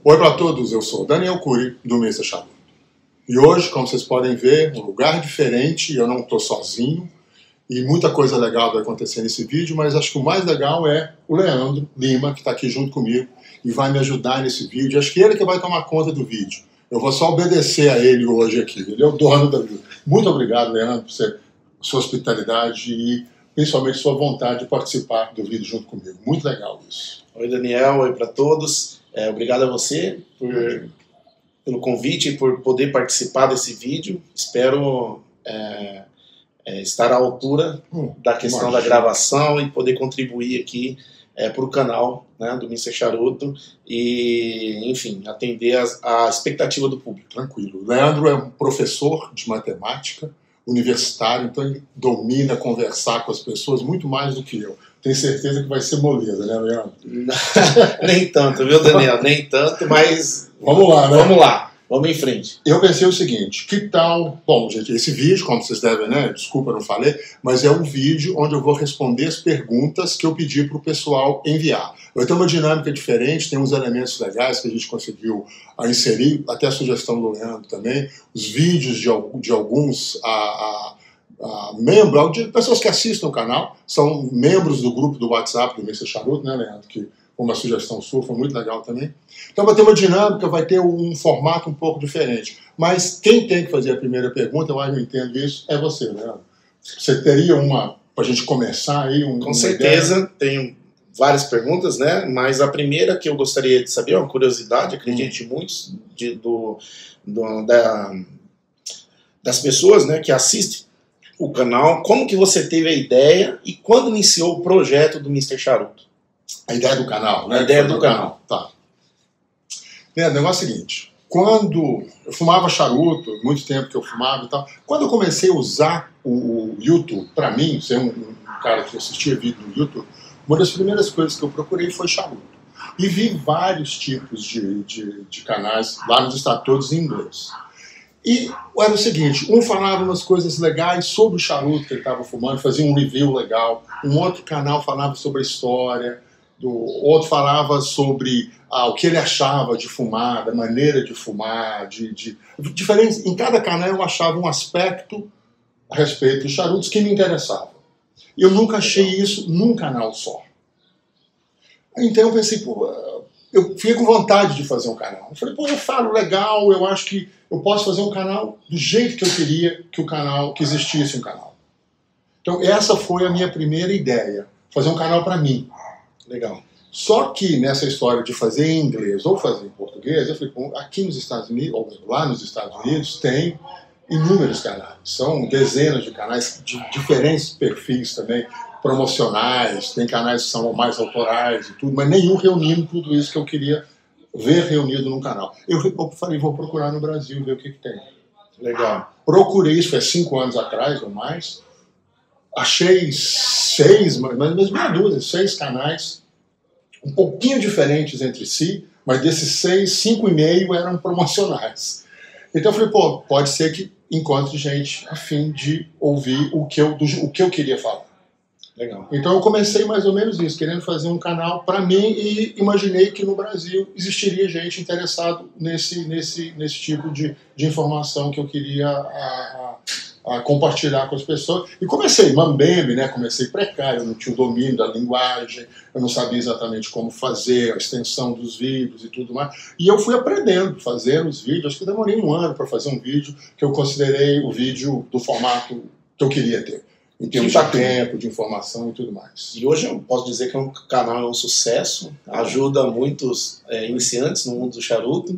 Oi para todos, eu sou Daniel Cury, do Mr. Charuto. E hoje, como vocês podem ver, um lugar diferente, eu não estou sozinho, e muita coisa legal vai acontecer nesse vídeo, mas acho que o mais legal é o Leandro Lima, que está aqui junto comigo, e vai me ajudar nesse vídeo. Acho que ele que vai tomar conta do vídeo. Eu vou só obedecer a ele hoje aqui, ele é o dono da vida. Muito obrigado, Leandro, por sua hospitalidade e principalmente sua vontade de participar do vídeo junto comigo. Muito legal isso. Oi, Daniel, oi para todos. Obrigado a você pelo convite e por poder participar desse vídeo. Espero estar à altura da questão da gravação e poder contribuir aqui para o canal, né, do Mr. Charuto e, enfim, atender a expectativa do público. Tranquilo. O Leandro é um professor de matemática universitário, então ele domina conversar com as pessoas muito mais do que eu. Tenho certeza que vai ser moleza, né, Leandro? Nem tanto, viu, Daniel? Nem tanto, mas... Vamos lá, né? Vamos lá, vamos em frente. Eu pensei o seguinte, que tal... Bom, gente, esse vídeo, como vocês devem, né? Desculpa, não falei, mas é um vídeo onde eu vou responder as perguntas que eu pedi para o pessoal enviar. Vai ter uma dinâmica diferente, tem uns elementos legais que a gente conseguiu inserir, até a sugestão do Leandro também, os vídeos de alguns membros, de pessoas que assistem o canal, são membros do grupo do WhatsApp do Mr. Charuto, né, Leandro? Que uma sugestão sua, foi muito legal também. Então vai ter uma dinâmica, vai ter um formato um pouco diferente. Mas quem tem que fazer a primeira pergunta, eu acho que eu entendo isso, é você, Leandro. Você teria uma, para a gente começar aí? Com certeza, tenho várias perguntas, né? Mas a primeira que eu gostaria de saber, é uma curiosidade, acredito muitos das pessoas, né, que assistem o canal, como que você teve a ideia e quando iniciou o projeto do Mr. Charuto? A ideia do canal, né? A ideia do canal. Tá. O negócio é o seguinte, quando eu fumava charuto, muito tempo que eu fumava e tal, quando eu comecei a usar o YouTube, para mim, ser um cara que assistia vídeo no YouTube, uma das primeiras coisas que eu procurei foi charuto. E vi vários tipos de canais lá nos Estados Unidos em inglês. E era o seguinte, um falava umas coisas legais sobre o charuto que ele estava fumando, fazia um review legal, um outro canal falava sobre a história, outro falava sobre o que ele achava de fumar, da maneira de fumar, diferente. Em cada canal eu achava um aspecto a respeito dos charutos que me interessava. Eu nunca achei isso num canal só. Então eu pensei, pô, eu fiquei com vontade de fazer um canal. Eu falei, pô, eu falo legal, eu acho que eu posso fazer um canal do jeito que eu queria que existisse um canal. Então essa foi a minha primeira ideia, fazer um canal para mim. Legal. Só que nessa história de fazer em inglês ou fazer em português, eu falei, bom, aqui nos Estados Unidos, ou lá nos Estados Unidos, tem inúmeros canais. São dezenas de canais de diferentes perfis também, promocionais, tem canais que são mais autorais e tudo, mas nenhum reunindo tudo isso que eu queria ver reunido num canal. Eu falei, vou procurar no Brasil, ver o que tem. Legal. Procurei isso, foi 5 anos atrás ou mais, achei 6, mas meia dúzia, 6 canais, um pouquinho diferentes entre si, mas desses 6, 5,5 eram promocionais. Então eu falei, pô, pode ser que encontre gente a fim de ouvir o que eu queria falar. Legal. Então eu comecei mais ou menos isso, querendo fazer um canal para mim e imaginei que no Brasil existiria gente interessado nesse tipo de informação que eu queria compartilhar com as pessoas. E comecei mambembe, né? Comecei precário, eu não tinha o domínio da linguagem, eu não sabia exatamente como fazer a extensão dos vídeos e tudo mais. E eu fui aprendendo, fazendo os vídeos. Acho que demorei 1 ano para fazer um vídeo que eu considerei o vídeo do formato que eu queria ter, em termos de tempo, de informação e tudo mais. E hoje eu posso dizer que o canal é um sucesso, ajuda muitos iniciantes no mundo do charuto,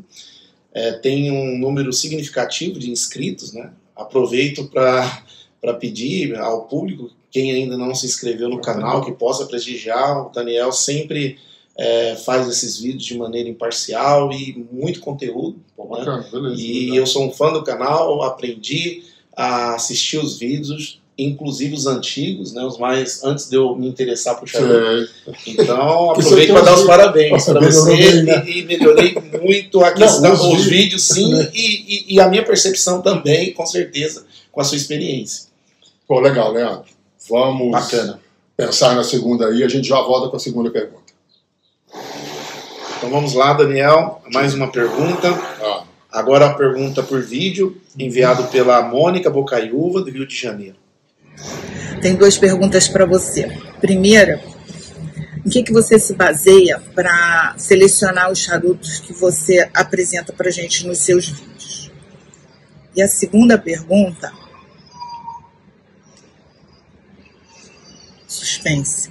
tem um número significativo de inscritos, né? Aproveito para pedir ao público, quem ainda não se inscreveu no canal, que possa prestigiar. O Daniel sempre faz esses vídeos de maneira imparcial e muito conteúdo. Né? Beleza, e eu sou um fã do canal, aprendi a assistir os vídeos, inclusive os antigos, né, os mais antes de eu me interessar por charuto. Então, aproveito para dar os parabéns para você, né? e melhorei muito a questão, os vídeos sim, e a minha percepção também, com certeza, com a sua experiência. Pô, legal, Leandro. Vamos pensar na segunda aí, a gente já volta com a segunda pergunta. Então vamos lá, Daniel, mais uma pergunta. Agora a pergunta por vídeo, enviado pela Mônica Bocaiúva, do Rio de Janeiro. Tem 2 perguntas para você. Primeira, em que você se baseia para selecionar os charutos que você apresenta para a gente nos seus vídeos? E a segunda pergunta, suspense,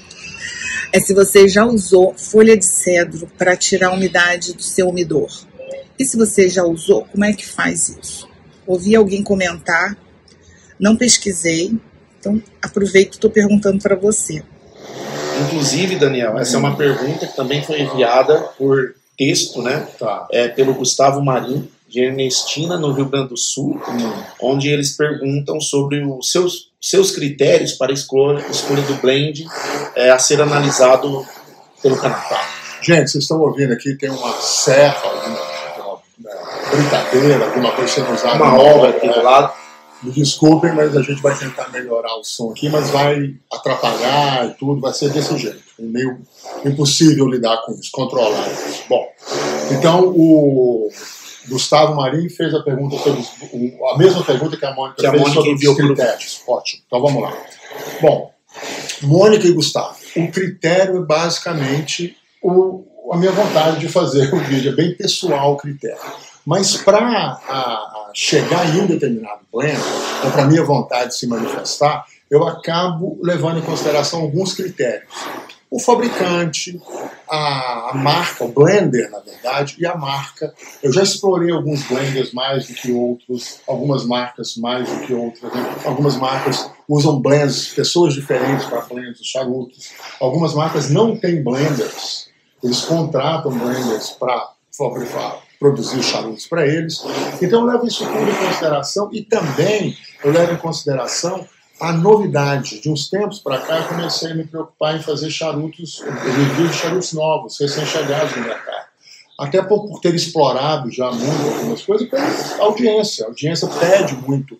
é se você já usou folha de cedro para tirar a umidade do seu umidor. E se você já usou, como é que faz isso? Ouvi alguém comentar, não pesquisei, então aproveito e estou perguntando para você. Inclusive, Daniel, essa é uma pergunta que também foi enviada por texto, né? Pelo Gustavo Marim, de Ernestina, no Rio Grande do Sul, onde eles perguntam sobre os seus critérios para a escolha do blend a ser analisado pelo canal. Gente, vocês estão ouvindo aqui, tem uma serra, uma brincadeira, alguma coisa sendo usada. Uma obra aqui do lado. Me desculpem, mas a gente vai tentar melhorar o som aqui, mas vai atrapalhar e tudo, vai ser desse jeito. É meio impossível lidar com isso, controlar isso. Bom, então o Gustavo Marim fez a pergunta sobre a mesma pergunta que a Mônica fez sobre os critérios. Ótimo, então vamos lá. Bom, Mônica e Gustavo, o critério é basicamente a minha vontade de fazer o vídeo, é bem pessoal o critério. Mas para chegar em um determinado blend, ou para a minha vontade de se manifestar, eu acabo levando em consideração alguns critérios. O fabricante, a marca, o blender, na verdade, e a marca. Eu já explorei alguns blenders mais do que outros, algumas marcas mais do que outras. Né? Algumas marcas usam blends, pessoas diferentes para blends, os charutos. Algumas marcas não têm blenders. Eles contratam blenders para produzir charutos para eles. Então eu levo isso tudo em consideração e também eu levo em consideração a novidade. De uns tempos para cá eu comecei a me preocupar em fazer charutos, review de charutos novos, recém-chegados no mercado. Até por ter explorado já muito algumas coisas, pela audiência. A audiência pede muito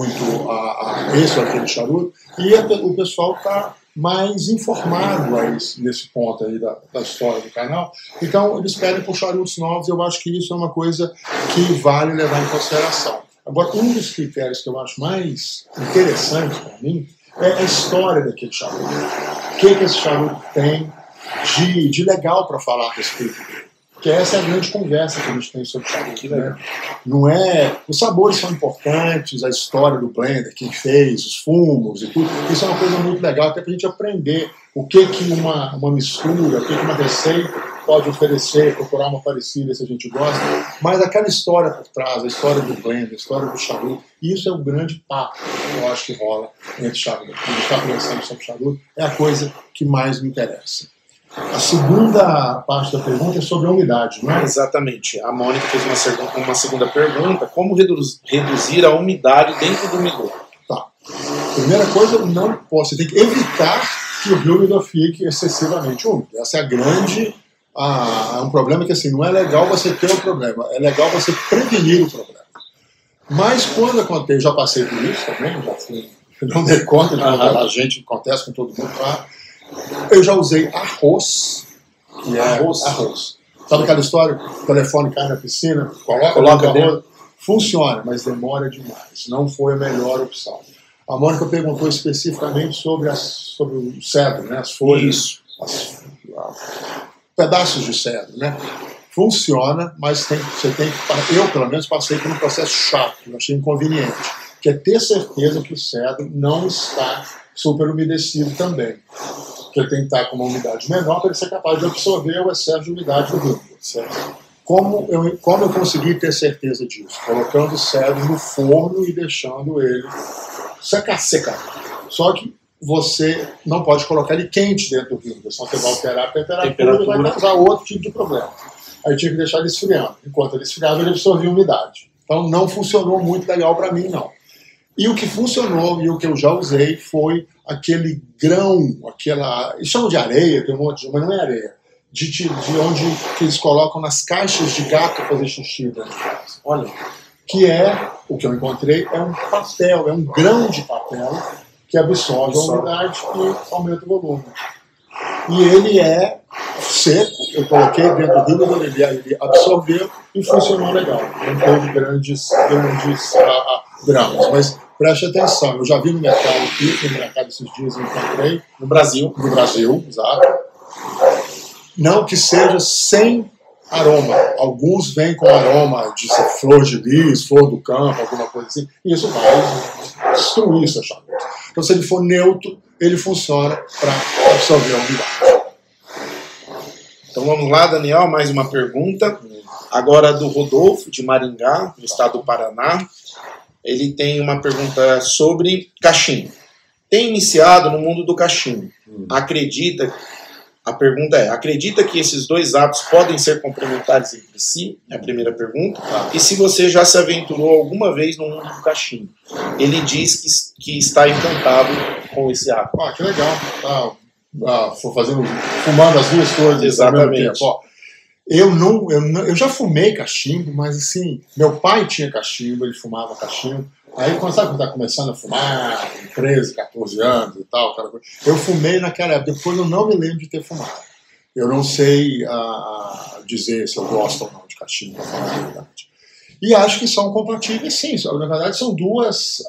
esse ou aquele charuto e o pessoal está mais informado nesse ponto aí da história do canal. Então, eles pedem por charutos novos, eu acho que isso é uma coisa que vale levar em consideração. Agora, um dos critérios que eu acho mais interessante para mim é a história daquele charuto. O que esse charuto tem de legal para falar a respeito dele. Porque essa é a grande conversa que a gente tem sobre charuto, né? Não é... Os sabores são importantes, a história do blender, quem fez, os fumos e tudo. Isso é uma coisa muito legal, até para a gente aprender o que uma mistura, o que uma receita pode oferecer, procurar uma parecida se a gente gosta. Mas aquela história por trás, a história do blender, a história do charuto, isso é o grande papo que eu acho que rola entre charuto. Quando a gente está conversando sobre charuto, é a coisa que mais me interessa. A segunda parte da pergunta é sobre a umidade, não é? Exatamente. A Mônica fez uma segunda pergunta. Como reduzir a umidade dentro do umidor? Tá. Primeira coisa, você tem que evitar que o umidor fique excessivamente úmido. Essa é a grande... é um problema que assim, não é legal você ter um problema, é legal você prevenir o problema. Mas quando acontece, já passei por isso também, não dei conta de quando a gente acontece com todo mundo, tá? Eu já usei arroz, que é arroz. Sabe aquela história? O telefone cai na piscina, coloca arroz. Funciona, mas demora demais. Não foi a melhor opção. A Mônica perguntou especificamente sobre o cedro, né? As folhas, pedaços de cedro, né? Funciona, mas eu pelo menos passei por um processo chato, eu achei inconveniente, que é ter certeza que o cedro não está super umedecido também. Que ele tem que estar com uma umidade menor para ele ser capaz de absorver o excesso de umidade do vidro. Certo? Como eu consegui ter certeza disso? Colocando o cedro no forno e deixando ele secar. Só que você não pode colocar ele quente dentro do vidro, senão você vai alterar a temperatura e vai causar outro tipo de problema. Aí tinha que deixar ele esfriando. Enquanto ele esfriava, ele absorvia umidade. Então não funcionou muito legal para mim, não. E o que funcionou, e o que eu já usei, foi aquele grão, eles chamam de areia, tem um monte de... mas não é areia. De onde que eles colocam nas caixas de gato para fazer xixi dentro de casa. Olha, que o que eu encontrei, é um papel, é um grão de papel que absorve a umidade e aumenta o volume. E ele seco, eu coloquei dentro do rímel, ele absorveu e funcionou legal. Não teve grandes dramas. Mas preste atenção, eu já vi no mercado aqui, no mercado esses dias eu encontrei. No Brasil, exato. Não que seja sem aroma. Alguns vêm com aroma de flor de lis, flor do campo, alguma coisa assim, e isso vai destruir seu charuto. Então, se ele for neutro, ele funciona para absorver a umidade. Então vamos lá, Daniel, mais uma pergunta. Agora do Rodolfo, de Maringá, no estado do Paraná. Ele tem uma pergunta sobre cachimbo. Tem iniciado no mundo do cachimbo. A pergunta é, acredita que esses dois hábitos podem ser complementares entre si? É a primeira pergunta. E se você já se aventurou alguma vez no mundo do cachimbo? Ele diz que está encantado com esse hábito. Ah, que legal. Fumando as duas coisas. Exatamente. Ao mesmo tempo. Ó, eu já fumei cachimbo, mas assim, meu pai tinha cachimbo, ele fumava cachimbo. Aí, quando está começando a fumar, 13, 14 anos e tal, eu fumei naquela época, depois eu não me lembro de ter fumado. Eu não sei dizer se eu gosto ou não de cachimbo, para falar a verdade. E acho que são compatíveis, sim. Na verdade, são dois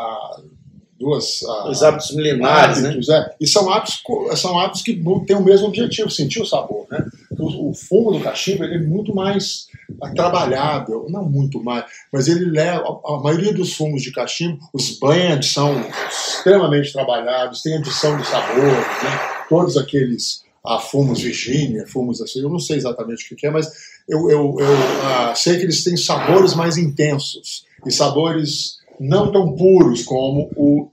hábitos milenares, hábitos, né? E são hábitos que têm o mesmo objetivo, sentir o sabor, né? O fumo do cachimbo ele é muito mais trabalhável, não muito mais, mas ele leva, a maioria dos fumos de cachimbo, os blends são extremamente trabalhados, tem adição de sabores, né? Todos aqueles fumos Virgínia, fumos assim, eu não sei exatamente o que é, mas eu sei que eles têm sabores mais intensos e sabores não tão puros como o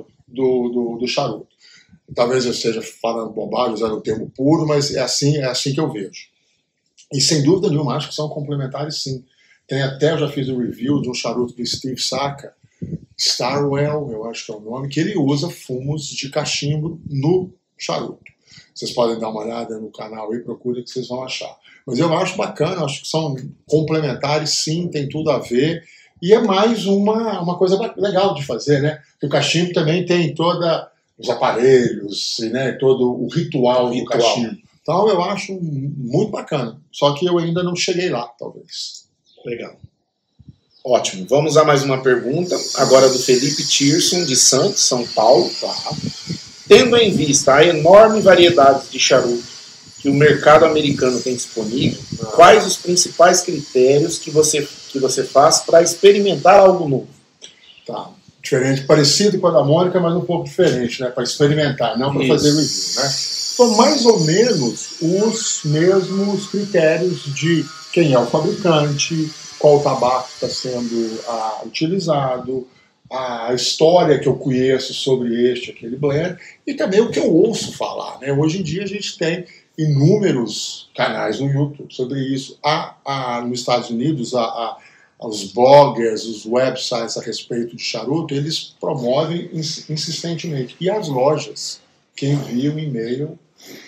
do charuto. Talvez eu esteja falando bobagem, usando o termo puro, mas é assim que eu vejo. E sem dúvida nenhuma, acho que são complementares sim. Eu já fiz um review de um charuto do Steve Saka, Starwell, eu acho que é o nome, que ele usa fumos de cachimbo no charuto. Vocês podem dar uma olhada no canal e procurem que vocês vão achar. Mas eu acho bacana, acho que são complementares sim, tem tudo a ver. E é mais uma coisa legal de fazer, né? Porque o cachimbo também tem todos os aparelhos, né? Todo o ritual do cachimbo. Então eu acho muito bacana. Só que eu ainda não cheguei lá, talvez. Legal. Ótimo. Vamos a mais uma pergunta. Agora do Felipe Tirson, de Santos, São Paulo. Tá. Tendo em vista a enorme variedade de charuto que o mercado americano tem disponível, quais os principais critérios que você faz para experimentar algo novo? Tá. Diferente, parecido com a da Mônica, mas um pouco diferente, né? Para experimentar, não para fazer review, né? São mais ou menos os mesmos critérios de quem é o fabricante, qual tabaco está sendo utilizado, a história que eu conheço sobre aquele blend e também o que eu ouço falar, né? Hoje em dia a gente tem inúmeros canais no YouTube sobre isso. Nos Estados Unidos, os bloggers, os websites a respeito de charuto, eles promovem insistentemente. E as lojas que enviam e-mail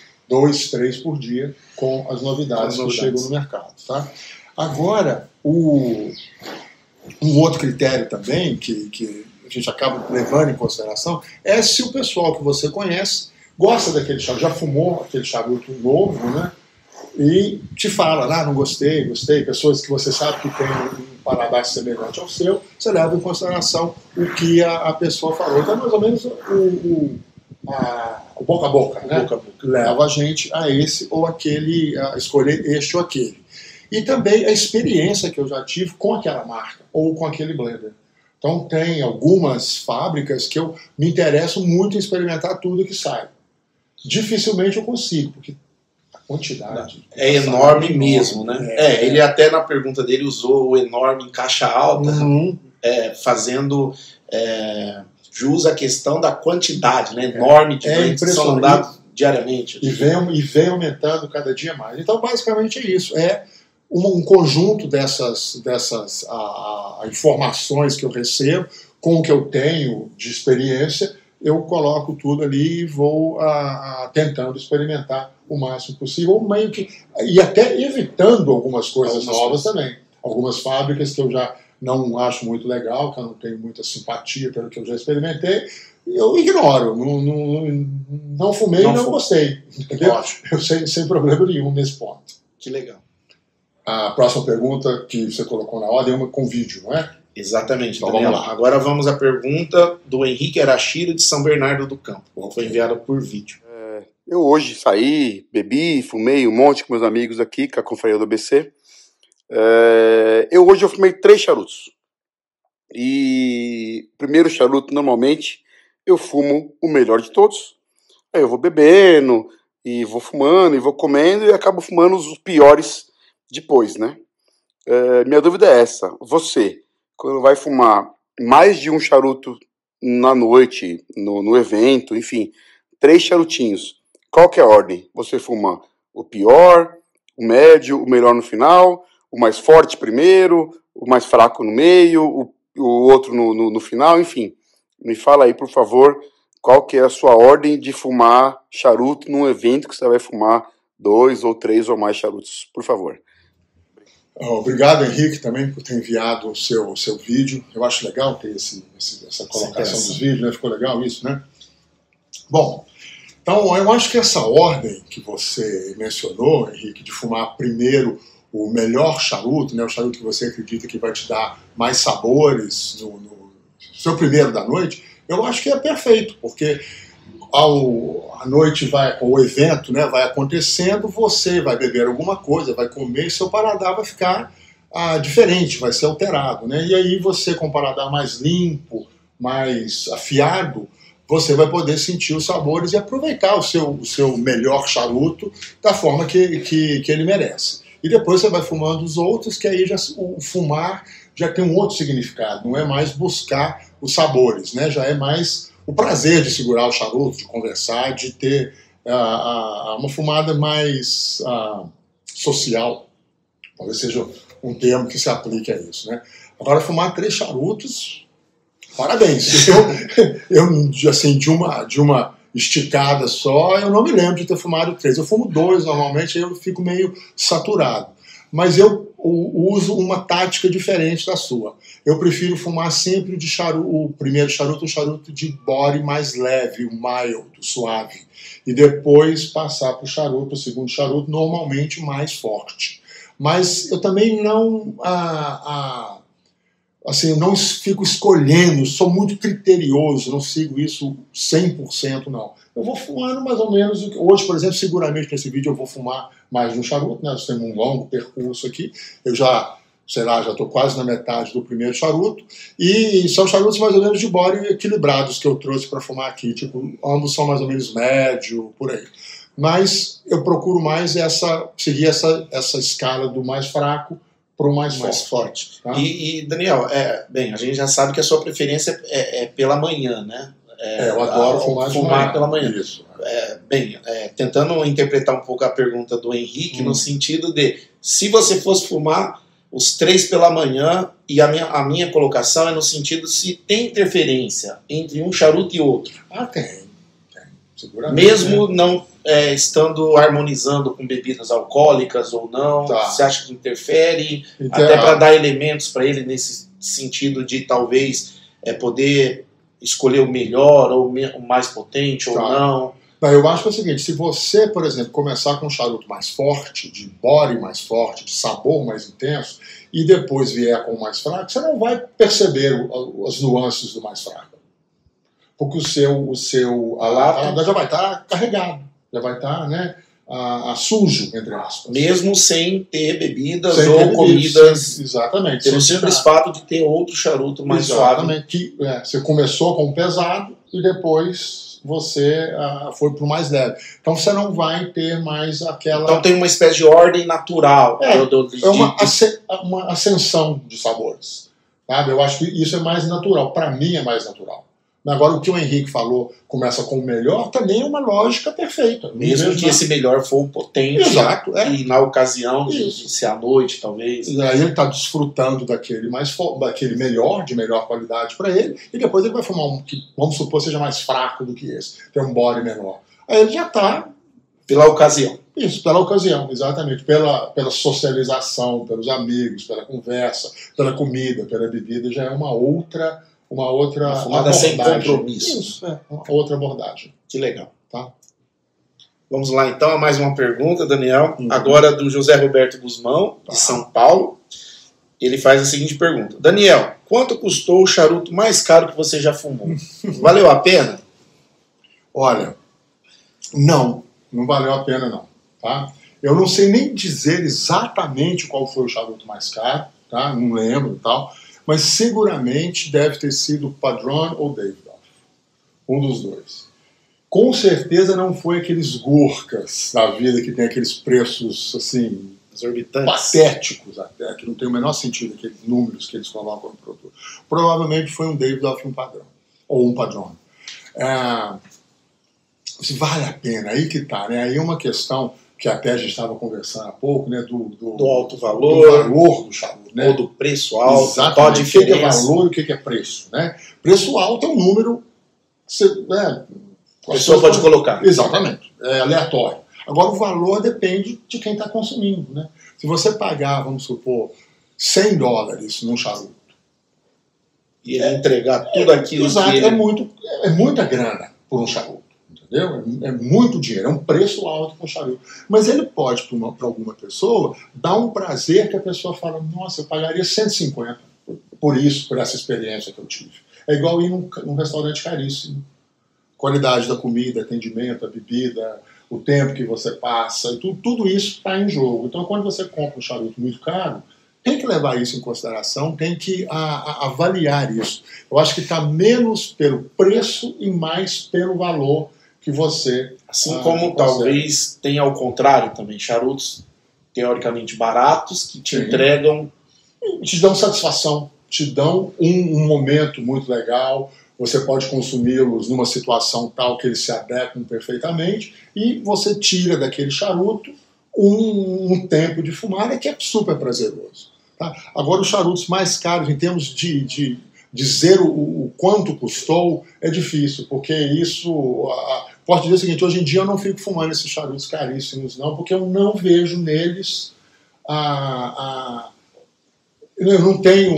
2, 3 por dia com as novidades que chegam no mercado. Tá? Agora, um outro critério também que a gente acaba levando em consideração é se o pessoal que você conhece gosta daquele charuto, já fumou aquele charuto novo, né? E te fala, não gostei, pessoas que você sabe que tem um paladar semelhante ao seu, você leva em consideração o que a pessoa falou. Então, mais ou menos, o boca a boca, né? Boca a boca. Leva a gente a esse ou aquele, a escolher este ou aquele. E também a experiência que eu já tive com aquela marca ou com aquele blender. Então, tem algumas fábricas que eu me interesso muito em experimentar tudo que sai. Dificilmente eu consigo, porque a quantidade é enorme mesmo, né? Ele até na pergunta dele usou o enorme em caixa alta, fazendo jus à questão da quantidade, né? Enorme de blends que são dados diariamente. E vem aumentando cada dia mais. Então, basicamente é isso. É um conjunto dessas informações que eu recebo, com o que eu tenho de experiência, eu coloco tudo ali e vou tentando experimentar o máximo possível, meio que, e até evitando algumas coisas novas também. Algumas fábricas que eu já não acho muito legal, que eu não tenho muita simpatia pelo que eu já experimentei, eu ignoro. Não fumei e não gostei. Entendeu? Eu sem problema nenhum nesse ponto. Que legal. A próxima pergunta que você colocou na ordem é uma com vídeo, não é? Exatamente. Então, Daniel. vamos lá. Agora vamos à pergunta do Henrique Arashiro, de São Bernardo do Campo. Foi enviada por vídeo. Eu hoje saí, bebi, fumei um monte com meus amigos aqui, com a confraria do ABC. Hoje eu fumei 3 charutos. E primeiro charuto, normalmente, eu fumo o melhor de todos. Aí eu vou bebendo, e vou fumando, e vou comendo, e acabo fumando os piores depois, né? Minha dúvida é essa. Você, quando vai fumar mais de um charuto na noite, no evento, enfim, 3 charutinhos, qual que é a ordem? Você fuma o pior, o médio, o melhor no final, o mais forte primeiro, o mais fraco no meio, o outro no final, enfim. Me fala aí, por favor, qual que é a sua ordem de fumar charuto num evento que você vai fumar 2 ou 3 ou mais charutos, por favor. Obrigado, Henrique, também por ter enviado o seu vídeo. Eu acho legal ter essa colocação dos vídeos, né? Ficou legal isso, né? Bom, então eu acho que essa ordem que você mencionou, Henrique, de fumar primeiro o melhor charuto, né? O charuto que você acredita que vai te dar mais sabores no seu primeiro da noite, eu acho que é perfeito, porque a noite o evento, né, vai acontecendo, você vai beber alguma coisa, vai comer, e seu paladar vai ficar diferente, vai ser alterado, né? E aí você, com o paladar mais limpo, mais afiado, você vai poder sentir os sabores e aproveitar o seu melhor charuto da forma que ele merece. E depois você vai fumando os outros, que aí o fumar já tem um outro significado, não é mais buscar os sabores, né? Já é mais o prazer de segurar o charuto, de conversar, de ter uma fumada mais social. Talvez seja um termo que se aplique a isso, né? Agora, fumar 3 charutos, parabéns. Eu assim, de uma esticada só, eu não me lembro de ter fumado 3. Eu fumo 2 normalmente, aí eu fico meio saturado. Mas eu uso uma tática diferente da sua. Eu prefiro fumar sempre o primeiro charuto, um charuto de body mais leve, o mild, suave. E depois passar para o segundo charuto, normalmente mais forte. Mas eu também não fico escolhendo, sou muito criterioso, não sigo isso 100% não. Eu vou fumando mais ou menos, hoje, por exemplo, seguramente nesse vídeo eu vou fumar mais de um charuto, né? Nós temos um longo percurso aqui, eu já estou quase na metade do primeiro charuto, e são charutos mais ou menos de body equilibrados que eu trouxe para fumar aqui, tipo, ambos são mais ou menos médio, por aí. Mas eu procuro mais seguir essa escala do mais fraco para o mais forte. Tá? E Daniel, a gente já sabe que a sua preferência é pela manhã, né? Eu adoro fumar pela manhã. Isso. Tentando interpretar um pouco a pergunta do Henrique, no sentido de, se você fosse fumar os 3 pela manhã, e a minha colocação é no sentido se tem interferência entre um charuto e outro. Tem. Seguramente. Mesmo não estando harmonizando com bebidas alcoólicas ou não, você acha que interfere? Então, até para dar elementos para ele nesse sentido de talvez poder escolher o melhor ou o mais potente ou não. Eu acho que é o seguinte, se você, por exemplo, começar com um charuto mais forte, de body mais forte, de sabor mais intenso, e depois vier com o mais fraco, você não vai perceber as nuances do mais fraco. Porque o seu paladar já vai estar carregado, já vai estar, né, sujo, entre aspas. Mesmo sem ter bebidas ou comidas. Exatamente. Pelo simples fato de ter outro charuto mais suave. Que você começou com o pesado e depois você foi para o mais leve. Então você não vai ter mais aquela... Então tem uma espécie de ordem natural. Uma ascensão de sabores. Sabe? Eu acho que isso é mais natural. Para mim é mais natural. Agora, o que o Henrique falou, começa com o melhor, também é uma lógica perfeita. Mesmo que esse melhor for o potente. Exato. E na ocasião de ser à noite, talvez. E aí ele está desfrutando daquele melhor, de melhor qualidade para ele, e depois ele vai fumar um que, vamos supor, seja mais fraco do que esse, tem um body menor. Aí ele já está... Pela ocasião. Isso, pela ocasião, exatamente. Pela socialização, pelos amigos, pela conversa, pela comida, pela bebida, já é uma outra uma outra Uma fumada sem abordagem. compromisso. Isso, uma outra abordagem. Que legal. Tá? Vamos lá então a mais uma pergunta, Daniel. Agora do José Roberto Guzmão, de São Paulo. Ele faz a seguinte pergunta. Daniel, quanto custou o charuto mais caro que você já fumou? Valeu a pena? Olha, não valeu a pena não, tá? Eu não sei nem dizer exatamente qual foi o charuto mais caro, tá? Não lembro e tal, mas seguramente deve ter sido o Padron ou Davidoff, um dos dois. Com certeza não foi aqueles Gurkhas da vida que tem aqueles preços assim Exorbitantes. patéticos até, que não tem o menor sentido aqueles números que eles colocam no produto. Provavelmente foi um Davidoff e um Padron, ou um Padron. Se vale a pena, aí que tá, né? Aí é uma questão que até a gente estava conversando há pouco, né? Do alto valor. Do valor do charuto, né? Ou do preço alto. Exatamente. Qual a O que diferença? é valor e o que é preço, né? Preço alto é um número que A pessoa pode colocar. Exatamente. É aleatório. Agora, o valor depende de quem está consumindo, né? Se você pagar, vamos supor, $100 num charuto. E ele entregar tudo aquilo Exato, que ele... é muita grana por um charuto. Entendeu? É muito dinheiro, é um preço alto para o charuto. Mas ele pode, para alguma pessoa, dar um prazer que a pessoa fala, nossa, eu pagaria 150 por isso, por essa experiência que eu tive. É igual ir num restaurante caríssimo. Qualidade da comida, atendimento, a bebida, o tempo que você passa, tudo isso está em jogo. Então, quando você compra um charuto muito caro, tem que levar isso em consideração, tem que avaliar isso. Eu acho que está menos pelo preço e mais pelo valor que você... Assim como talvez tenha ao contrário também, charutos teoricamente baratos que te entregam... Te dão satisfação, te dão um momento muito legal, você pode consumi-los numa situação tal que eles se adequam perfeitamente e você tira daquele charuto um tempo de fumada que é super prazeroso. Tá? Agora, os charutos mais caros, em termos de dizer o quanto custou, é difícil, porque isso... Posso dizer o seguinte, hoje em dia eu não fico fumando esses charutos caríssimos, não, porque eu não vejo neles eu não tenho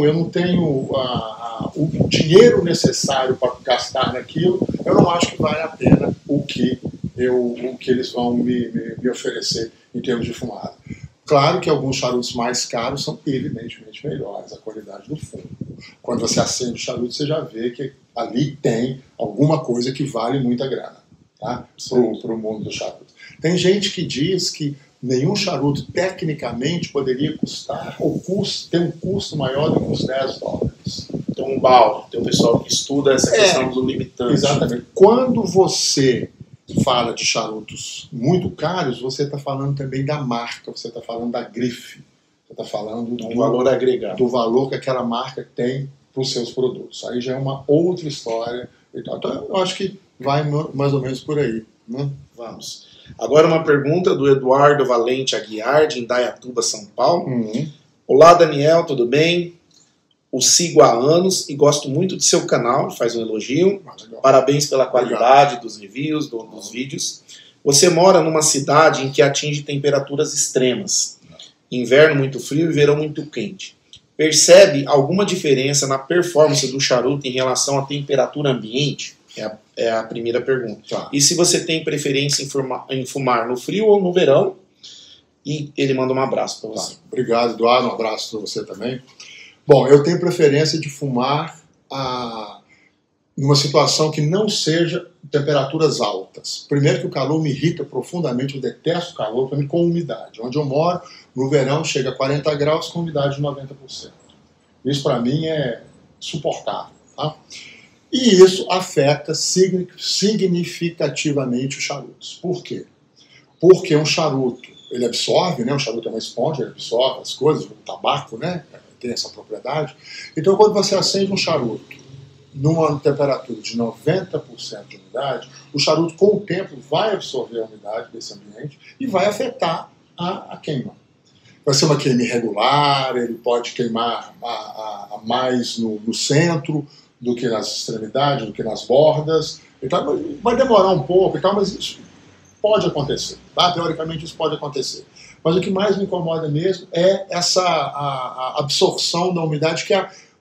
o dinheiro necessário para gastar naquilo. Eu não acho que vale a pena o que eles vão me oferecer em termos de fumada. Claro que alguns charutos mais caros são evidentemente melhores, a qualidade do fumo. Quando você acende o charuto, você já vê que ali tem alguma coisa que vale muita grana, tá? Pro mundo do charuto. Tem gente que diz que nenhum charuto tecnicamente poderia custar ou ter um custo maior do que uns $10. Tem um balde, tem um pessoal que estuda essa questão do limitante. Exatamente. Quando você fala de charutos muito caros, você está falando também da marca, você está falando da grife, você está falando do valor agregado, do valor que aquela marca tem para os seus produtos. Aí já é uma outra história. Então, eu acho que vai mais ou menos por aí, né? Vamos. Agora uma pergunta do Eduardo Valente Aguiar, de Indaiatuba, São Paulo. Olá, Daniel, tudo bem? O sigo há anos e gosto muito do seu canal, faz um elogio. Parabéns pela qualidade dos reviews, dos vídeos. Você mora numa cidade em que atinge temperaturas extremas. Inverno muito frio e verão muito quente. Percebe alguma diferença na performance do charuto em relação à temperatura ambiente? É a primeira pergunta. Tá. E se você tem preferência em fumar no frio ou no verão? E ele manda um abraço para você. Tá. Obrigado, Eduardo. Um abraço para você também. Bom, eu tenho preferência de fumar numa situação que não seja temperaturas altas. Primeiro que o calor me irrita profundamente, eu detesto o calor, para mim, com umidade. Onde eu moro, no verão, chega a 40 graus com umidade de 90%. Isso, para mim, é suportável. Tá? E isso afeta significativamente os charutos. Por quê? Porque um charuto, ele absorve, né? Um charuto é uma esponja, ele absorve as coisas, o tabaco, né? Tem essa propriedade. Então, quando você acende um charuto numa temperatura de 90% de umidade, o charuto, com o tempo, vai absorver a umidade desse ambiente e vai afetar a queima. Vai ser uma queima irregular, ele pode queimar mais no centro do que nas extremidades, do que nas bordas. Então, vai demorar um pouco, mas isso pode acontecer. Tá? Teoricamente, isso pode acontecer. Mas o que mais me incomoda mesmo é essa a absorção da umidade, que é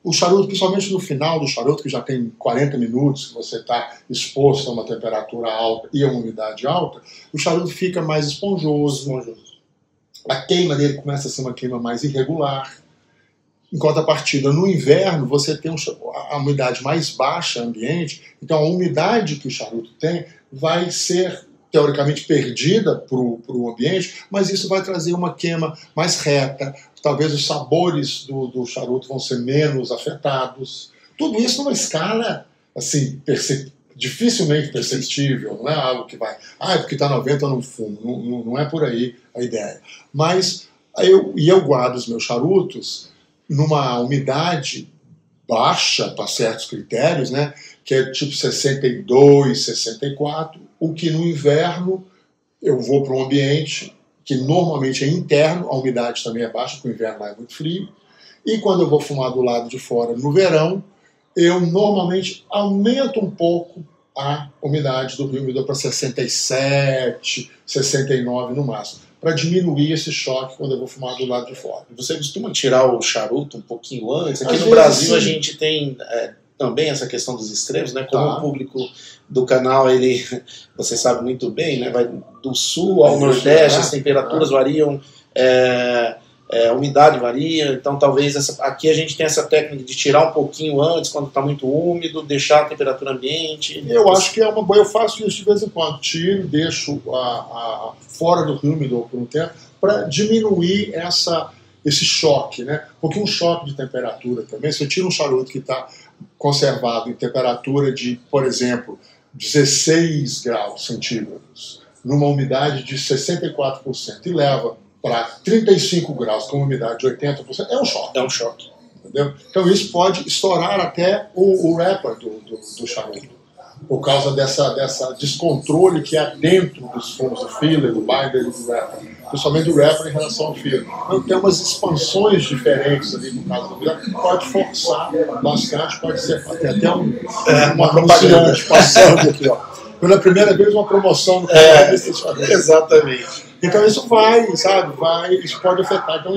o charuto, principalmente no final do charuto, que já tem 40 minutos, que você está exposto a uma temperatura alta e a uma umidade alta, o charuto fica mais esponjoso. A queima dele começa a ser uma queima mais irregular. Em contrapartida, no inverno, você tem a umidade mais baixa ambiente, então a umidade que o charuto tem vai ser, teoricamente, perdida para o ambiente, mas isso vai trazer uma queima mais reta, talvez os sabores do charuto vão ser menos afetados. Tudo isso numa escala assim, dificilmente perceptível, não é algo que vai, porque está 90 eu não fumo, não é por aí a ideia. Mas eu guardo os meus charutos numa umidade baixa, para certos critérios, né, que é tipo 62, 64, o que no inverno eu vou para um ambiente que normalmente é interno, a umidade também é baixa, porque o inverno lá é muito frio, e quando eu vou fumar do lado de fora no verão, eu normalmente aumento um pouco a umidade do humidor para 67, 69 no máximo, para diminuir esse choque quando eu vou fumar do lado de fora. Você costuma tirar o charuto um pouquinho antes? Aqui Às no vezes, Brasil sim. A gente tem também essa questão dos extremos, né? Como o público do canal, ele, você sabe muito bem, né? Vai do sul ao nordeste, as temperaturas variam, a umidade varia, então talvez aqui a gente tem essa técnica de tirar um pouquinho antes, quando está muito úmido, deixar a temperatura ambiente. Eu acho que é uma boa, eu faço isso de vez em quando, tiro, deixo fora do humidor por um tempo, para diminuir esse choque, né? Porque um choque de temperatura também, se eu tiro um charuto que está conservado em temperatura de, por exemplo, 16 graus centígrados, numa umidade de 64%, e leva para 35 graus com umidade de 80%, é um choque. É um choque. Entendeu? Então isso pode estourar até o wrapper do charuto, por causa dessa descontrole que há dentro dos fumos do filler, do binder e do wrapper, principalmente do wrapper em relação ao filler. Então tem umas expansões diferentes ali no caso do filler, pode forçar bastante, pode ser até uma propaganda passando aqui, ó. Pela primeira vez uma promoção no canal desse charuto. Exatamente. Então isso isso pode afetar. Então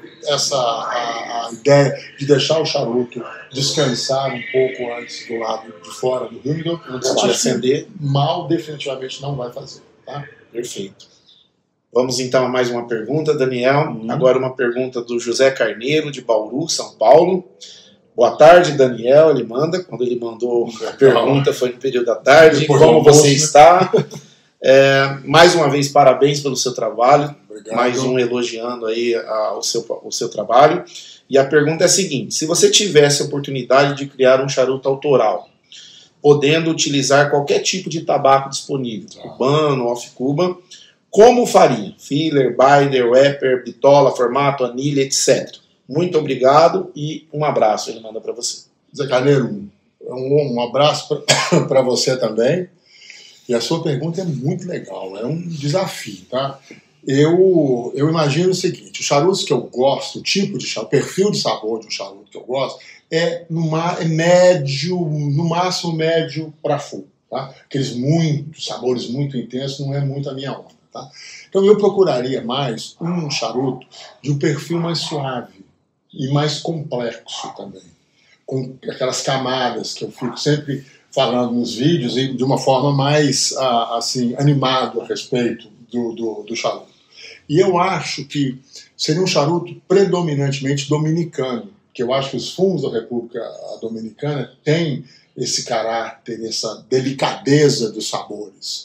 a ideia de deixar o charuto descansar um pouco antes do lado de fora do humidor, antes de acender, mal definitivamente não vai fazer. Tá? Perfeito. Vamos então a mais uma pergunta, Daniel. Agora uma pergunta do José Carneiro, de Bauru, São Paulo. Boa tarde, Daniel. Ele manda. Quando ele mandou a pergunta foi no período da tarde. Depois como almoço, você está? Mais uma vez, parabéns pelo seu trabalho. Obrigado. Mais um elogiando aí o seu trabalho. E a pergunta é a seguinte: se você tivesse a oportunidade de criar um charuto autoral, podendo utilizar qualquer tipo de tabaco disponível, cubano, off-cuba, como faria? Filler, binder, wrapper, bitola, formato, anilha, etc. Muito obrigado e um abraço. Ele manda para você. Zé Carneiro, um abraço para você também. E a sua pergunta é muito legal, é um desafio, tá? Eu imagino o seguinte: os charutos que eu gosto, o tipo de charuto, o perfil de sabor de um charuto que eu gosto, é médio, no máximo médio para full, tá? Aqueles sabores muito intensos não é muito a minha onda, tá? Então eu procuraria mais um charuto de um perfil mais suave e mais complexo também, com aquelas camadas que eu fico sempre falando nos vídeos e de uma forma mais assim, animado a respeito do charuto. E eu acho que seria um charuto predominantemente dominicano, que eu acho que os fumos da República Dominicana têm esse caráter, essa delicadeza dos sabores.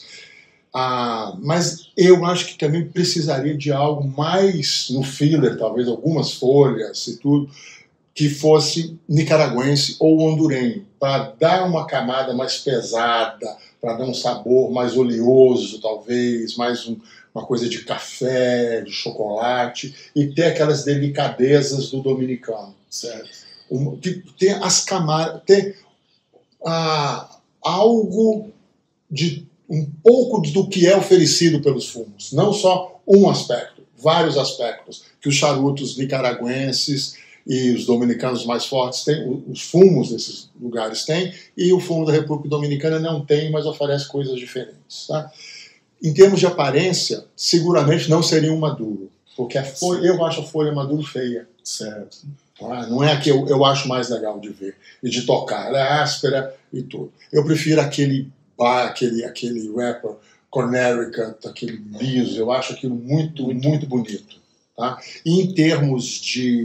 Mas eu acho que também precisaria de algo mais no filler, talvez algumas folhas e tudo, que fosse nicaragüense ou hondurenho, para dar uma camada mais pesada, para dar um sabor mais oleoso, talvez, mais uma coisa de café, de chocolate, e ter aquelas delicadezas do dominicano. Certo. Ter as camadas, ter algo de um pouco do que é oferecido pelos fumos, não só um aspecto, vários aspectos que os charutos nicaragüenses e os dominicanos mais fortes têm, os fumos desses lugares têm, e o fumo da República Dominicana não tem, mas oferece coisas diferentes. Tá? Em termos de aparência, seguramente não seria um maduro, porque eu acho a folha maduro feia. Certo. Tá? Não é a que eu acho mais legal de ver e de tocar. Ela é áspera e tudo. Eu prefiro aquele rapper Connecticut, aquele liso. Eu acho aquilo muito bonito. Tá? E em termos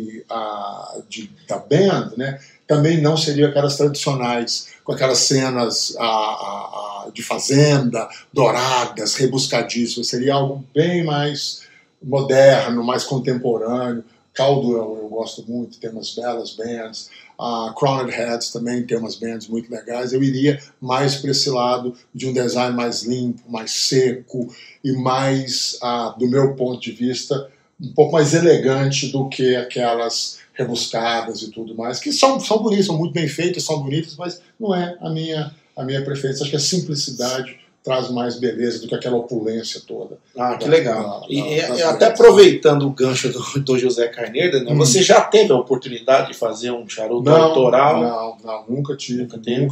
da band, né, também não seria aquelas tradicionais, com aquelas cenas de fazenda, douradas, rebuscadíssimas. Seria algo bem mais moderno, mais contemporâneo. Caldwell eu gosto muito, tem umas belas bands. Crowned Heads também tem umas bands muito legais. Eu iria mais para esse lado de um design mais limpo, mais seco e mais, do meu ponto de vista, um pouco mais elegante do que aquelas rebuscadas e tudo mais, que são bonitas, são muito bem feitas, são bonitas, mas não é a minha preferência. Acho que a simplicidade traz mais beleza do que aquela opulência toda. Que legal. E até aproveitando o gancho do José Carneiro, né, você já teve a oportunidade de fazer um charuto autoral? Não, nunca tive.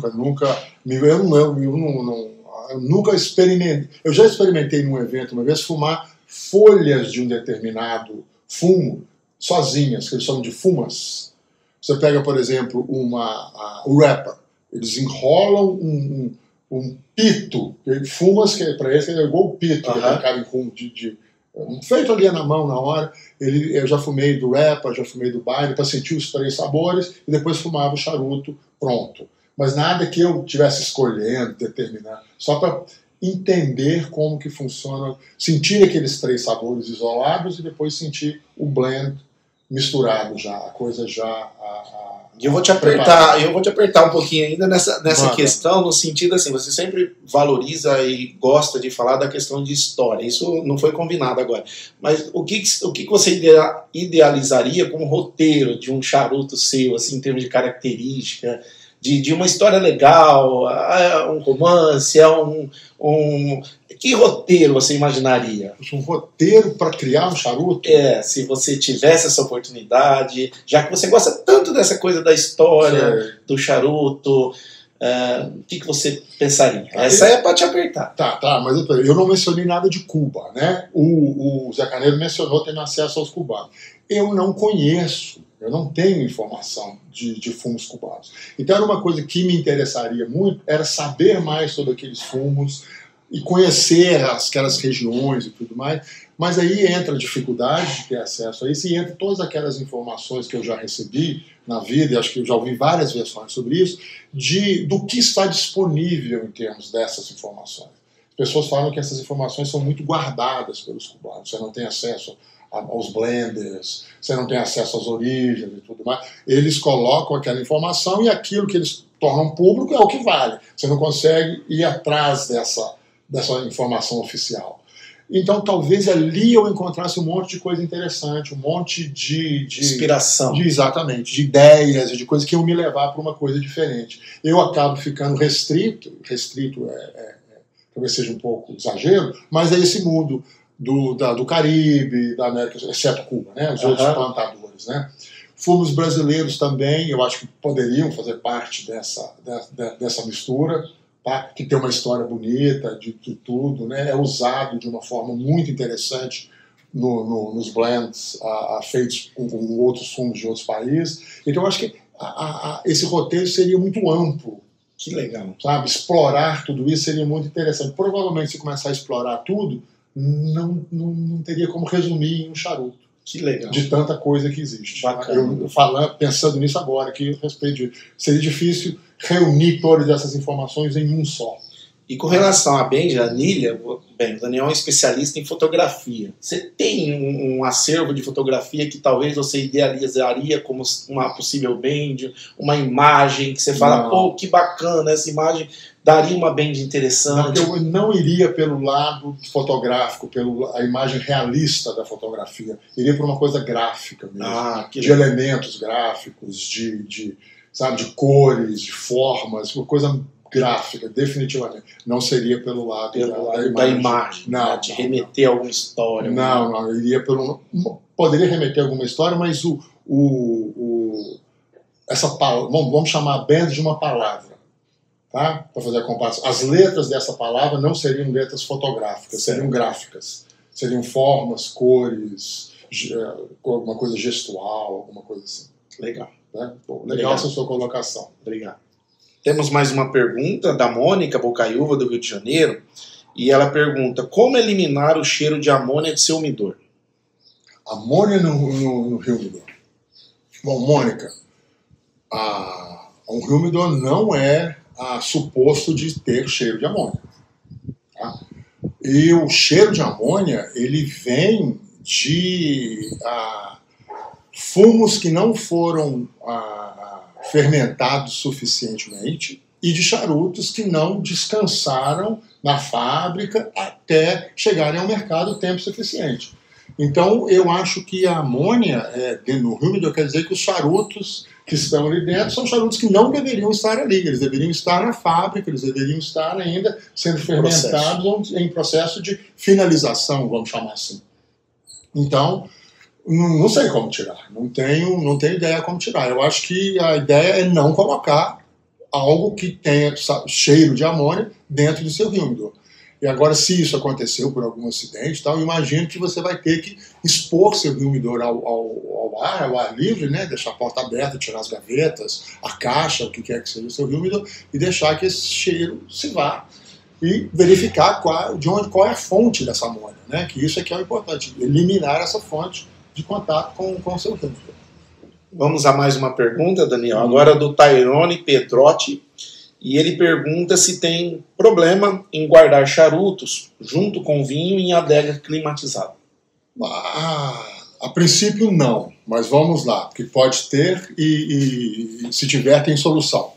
Eu nunca experimentei. Eu já experimentei num evento uma vez fumar folhas de um determinado fumo sozinhas, que eles chamam de fumas. Você pega, por exemplo, o wrapper. Eles enrolam um pito, fumas, que para eles é igual o pito, que é cara feito ali na mão na hora. Eu já fumei do wrapper, já fumei do baile, para sentir os 3 sabores, e depois fumava o charuto pronto. Mas nada que eu estivesse escolhendo, determinando, só para entender como que funciona, sentir aqueles 3 sabores isolados e depois sentir o blend misturado já, a coisa já... E eu vou te apertar um pouquinho ainda nessa questão, no sentido assim, você sempre valoriza e gosta de falar da questão de história. Isso não foi combinado agora. Mas o que você idealizaria como roteiro de um charuto seu, assim, em termos de característica, de uma história legal, um romance, que roteiro você imaginaria? Um roteiro para criar um charuto? Se você tivesse essa oportunidade, já que você gosta tanto dessa coisa da história, do charuto, o que você pensaria? Essa é para te apertar. Tá, mas eu não mencionei nada de Cuba, né? O Zé Carneiro mencionou tendo acesso aos cubanos. Eu não conheço, eu não tenho informação de fumos cubanos. Então era uma coisa que me interessaria muito, era saber mais sobre aqueles fumos e conhecer aquelas regiões e tudo mais. Mas aí entra a dificuldade de ter acesso a isso e entra todas aquelas informações que eu já recebi na vida, e acho que eu já ouvi várias versões sobre isso, do que está disponível em termos dessas informações. As pessoas falam que essas informações são muito guardadas pelos cubanos, você não tem acesso aos blenders, você não tem acesso às origens e tudo mais. Eles colocam aquela informação e aquilo que eles tornam público é o que vale. Você não consegue ir atrás dessa informação oficial. Então talvez ali eu encontrasse um monte de coisa interessante, um monte de inspiração. Exatamente, de ideias, de coisas que iam me levar para uma coisa diferente. Eu acabo ficando restrito talvez seja um pouco exagero, mas é esse mundo do Caribe, da América, exceto Cuba, né? Os outros plantadores, né? Fumos brasileiros também, eu acho que poderiam fazer parte dessa mistura, tá? Que tem uma história bonita de tudo, né? É usado de uma forma muito interessante nos blends feitos com outros fumos de outros países. Então eu acho que esse roteiro seria muito amplo. Que legal. Sabe? Explorar tudo isso seria muito interessante. Provavelmente, se começar a explorar tudo, não teria como resumir em um charuto. Que legal. De tanta coisa que existe. Bacana. Eu pensando nisso agora, que a respeito de... Seria difícil reunir todas essas informações em um só. E com relação a Benja, a anilha, bem, o Daniel é um especialista em fotografia. Você tem um acervo de fotografia que talvez você idealizaria como uma possível Benja, uma imagem que você fala, pô, que bacana, essa imagem daria uma Benja interessante? Não, eu não iria pelo lado fotográfico, pela imagem realista da fotografia. Iria por uma coisa gráfica mesmo, de elementos gráficos, de cores, de formas, uma coisa gráfica, definitivamente. Não seria pelo lado da imagem, não, de remeter a alguma história. Não, iria poderia remeter a alguma história, mas essa palavra, vamos chamar a band de uma palavra, tá? Para fazer a comparação. As letras dessa palavra não seriam letras fotográficas, seriam gráficas. Seriam formas, cores, alguma coisa gestual, alguma coisa assim. Legal. Né? Pô, legal essa sua colocação. Obrigado. Temos mais uma pergunta da Mônica Bocaiúva, do Rio de Janeiro, e ela pergunta: como eliminar o cheiro de amônia de seu umidor? Amônia no rio umidor. Bom, Mônica, um rio umidor não é suposto de ter cheiro de amônia. Tá? E o cheiro de amônia, ele vem de fumos que não foram fermentados suficientemente e de charutos que não descansaram na fábrica até chegarem ao mercado o tempo suficiente. Então, eu acho que a amônia no rio umidor quer dizer que os charutos que estão ali dentro são charutos que não deveriam estar ali, eles deveriam estar na fábrica, eles deveriam estar ainda sendo fermentados ou em processo de finalização, vamos chamar assim. Então, não sei como tirar, não tenho ideia como tirar. Eu acho que a ideia é não colocar algo que tenha cheiro de amônia dentro do seu rio umidor. E agora, se isso aconteceu por algum acidente, tal, eu imagino que você vai ter que expor seu rio umidor ao ar livre, né? Deixar a porta aberta, tirar as gavetas, a caixa, o que quer que seja o seu rio umidor, e deixar que esse cheiro se vá. E verificar qual é a fonte dessa amônia, né? Que isso é que é o importante, eliminar essa fonte de contato com o seu rio umidor. Vamos a mais uma pergunta, Daniel, agora do Tairone Pedrotti. E ele pergunta se tem problema em guardar charutos junto com vinho em adega climatizada. A princípio não, mas vamos lá, porque pode ter e se tiver tem solução.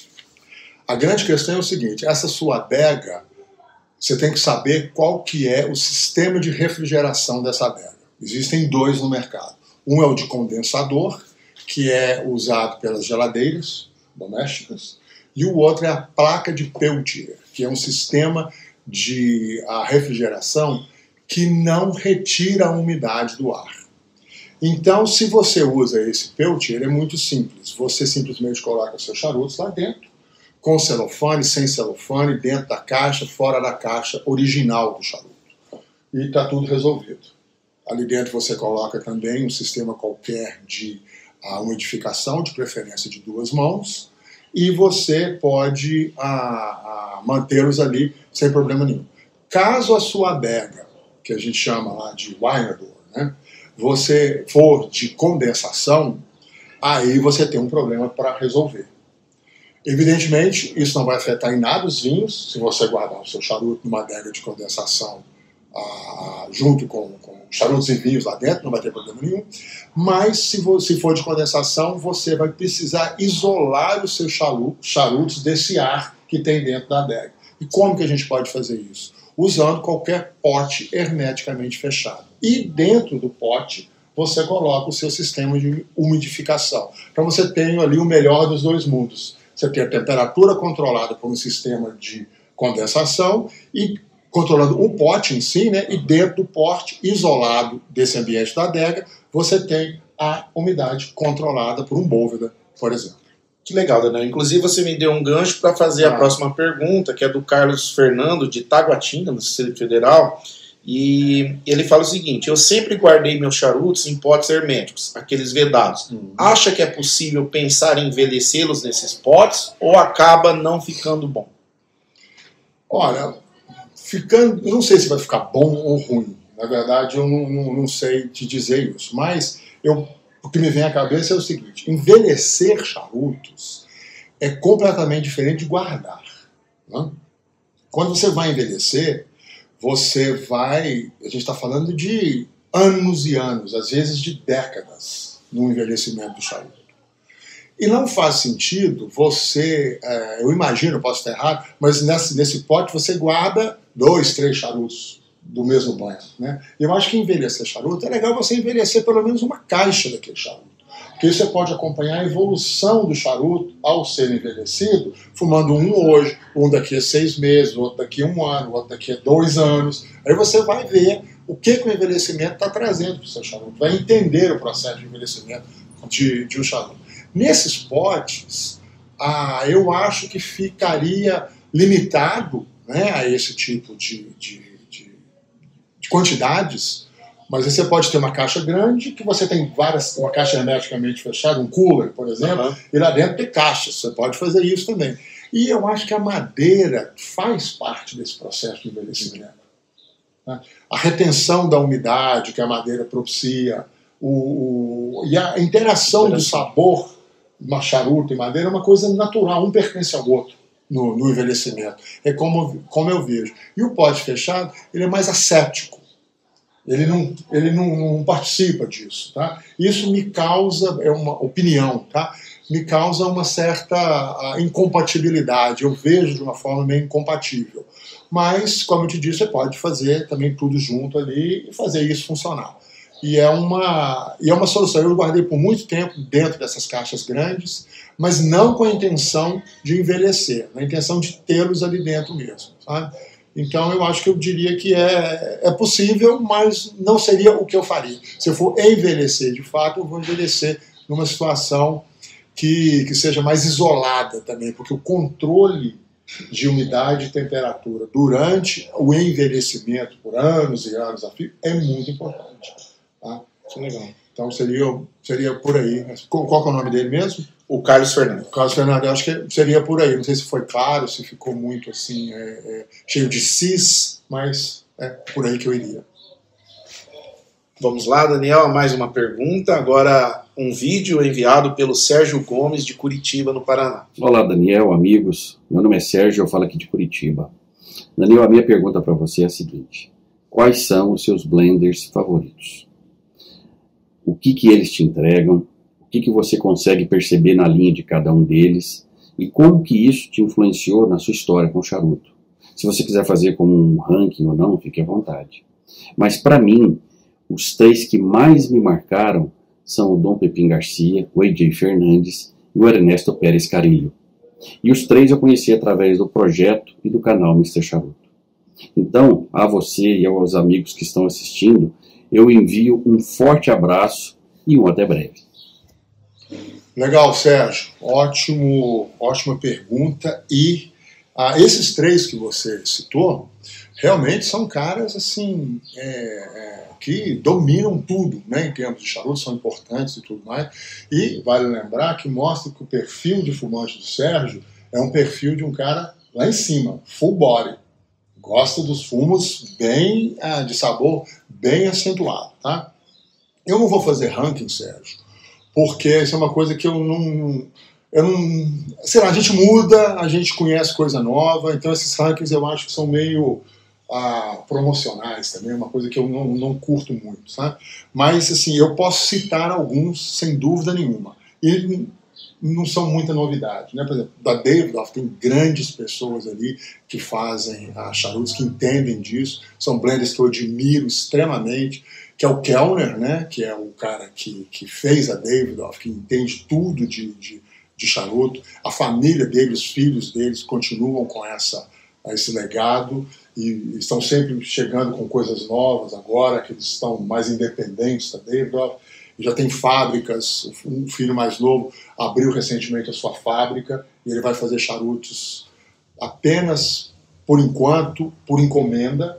A grande questão é o seguinte: essa sua adega, você tem que saber qual que é o sistema de refrigeração dessa adega. Existem dois no mercado. Um é o de condensador, que é usado pelas geladeiras domésticas, e o outro é a placa de Peltier, que é um sistema de refrigeração que não retira a umidade do ar. Então, se você usa esse Peltier, é muito simples. Você simplesmente coloca seus charutos lá dentro, com celofane, sem celofane, dentro da caixa, fora da caixa original do charuto. E está tudo resolvido. Ali dentro você coloca também um sistema qualquer de umidificação, de preferência de 2 mãos, e você pode mantê-los ali sem problema nenhum. Caso a sua adega, que a gente chama lá de wine door, né, você for de condensação, aí você tem um problema para resolver. Evidentemente, isso não vai afetar em nada os vinhos, se você guardar o seu charuto numa adega de condensação junto com charutos e vinhos lá dentro, não vai ter problema nenhum. Mas se for de condensação, você vai precisar isolar os seus charutos desse ar que tem dentro da adega. E como que a gente pode fazer isso? Usando qualquer pote hermeticamente fechado. E dentro do pote, você coloca o seu sistema de umidificação. Então você tem ali o melhor dos dois mundos. Você tem a temperatura controlada por um sistema de condensação e controlando o pote em si, né? E dentro do pote, isolado desse ambiente da adega, você tem a umidade controlada por um Boveda, por exemplo. Que legal, Daniel. Inclusive, você me deu um gancho para fazer a próxima pergunta, que é do Carlos Fernando, de Taguatinga, no Distrito Federal. E ele fala o seguinte: eu sempre guardei meus charutos em potes herméticos, aqueles vedados. Acha que é possível pensar em envelhecê-los nesses potes ou acaba não ficando bom? Olha, eu não sei se vai ficar bom ou ruim. Na verdade, eu não sei te dizer isso. Mas o que me vem à cabeça é o seguinte: envelhecer charutos é completamente diferente de guardar. Né? Quando você vai envelhecer, a gente está falando de anos e anos, às vezes de décadas, no envelhecimento do charuto. E não faz sentido eu imagino, posso estar errado, mas nesse pote você guarda 2, 3 charutos do mesmo banho. Né? Eu acho que envelhecer charuto é legal você envelhecer pelo menos uma caixa daquele charuto. Porque você pode acompanhar a evolução do charuto ao ser envelhecido, fumando um hoje, um daqui a 6 meses, outro daqui a 1 ano, outro daqui a 2 anos. Aí você vai ver o que o envelhecimento está trazendo para o seu charuto, vai entender o processo de envelhecimento de um charuto. Nesses potes, eu acho que ficaria limitado, né, a esse tipo de quantidades, Mas aí você pode ter uma caixa grande, que você tem uma caixa hermeticamente fechada, um cooler, por exemplo, e lá dentro tem caixas. Você pode fazer isso também. E eu acho que a madeira faz parte desse processo de envelhecimento. Né? A retenção da umidade que a madeira propicia, e a interação do sabor de charuto e madeira é uma coisa natural, um pertence ao outro no envelhecimento. É como eu vejo. E o pote fechado, ele é mais asséptico. Ele não participa disso. Tá? Isso me causa, é uma opinião, tá? Me causa uma certa incompatibilidade. Eu vejo de uma forma meio incompatível. Mas, como eu te disse, você pode fazer também tudo junto ali e fazer isso funcionar. E é uma solução. Eu guardei por muito tempo dentro dessas caixas grandes, mas não com a intenção de envelhecer, na intenção de tê-los ali dentro mesmo. Sabe? Então eu acho que eu diria que é possível, mas não seria o que eu faria. Se eu for envelhecer de fato, eu vou envelhecer numa situação que seja mais isolada também, porque o controle de umidade e temperatura durante o envelhecimento, por anos e anos a fio, é muito importante. Tá? Que legal. Então seria por aí. Qual que é o nome dele mesmo? O Carlos Fernando. Carlos Fernando, eu acho que seria por aí. Não sei se foi claro, se ficou muito assim, cheio de cis, mas é por aí que eu iria. Vamos lá, Daniel, mais uma pergunta. Agora um vídeo enviado pelo Sérgio Gomes, de Curitiba, no Paraná. Olá, Daniel, amigos. Meu nome é Sérgio, eu falo aqui de Curitiba. Daniel, a minha pergunta para você é a seguinte. Quais são os seus blenders favoritos? O que eles te entregam? O que você consegue perceber na linha de cada um deles? E como que isso te influenciou na sua história com o charuto? Se você quiser fazer como um ranking ou não, fique à vontade. Mas para mim, os 3 que mais me marcaram são o Dom Pepin Garcia, o AJ Fernandes e o Ernesto Pérez Carillo. E os 3 eu conheci através do projeto e do canal Mr. Charuto. Então, a você e aos amigos que estão assistindo, eu envio um forte abraço e um até breve. Legal, Sérgio. Ótima pergunta. E esses 3 que você citou, realmente são caras assim que dominam tudo, né, em termos de charuto, são importantes e tudo mais. E vale lembrar que mostra que o perfil de fumante do Sérgio é um perfil de um cara lá em cima, full body. Gosta dos fumos bem de sabor bem acentuado. Tá? Eu não vou fazer ranking, Sérgio, porque isso é uma coisa que eu não sei lá, a gente muda, a gente conhece coisa nova, então esses rankings eu acho que são meio promocionais também, uma coisa que eu não curto muito, sabe? Mas assim, eu posso citar alguns sem dúvida nenhuma, e não são muita novidade, né? Por exemplo, da Davidoff tem grandes pessoas ali que fazem charutos, que entendem disso, são blenders que eu admiro extremamente, que é o Kellner, né? Que é o cara que fez a Davidoff, que entende tudo de charuto. A família dele, os filhos deles continuam com esse legado e estão sempre chegando com coisas novas agora, que eles estão mais independentes da Davidoff. Já tem fábricas, um filho mais novo abriu recentemente a sua fábrica e ele vai fazer charutos apenas, por enquanto, por encomenda,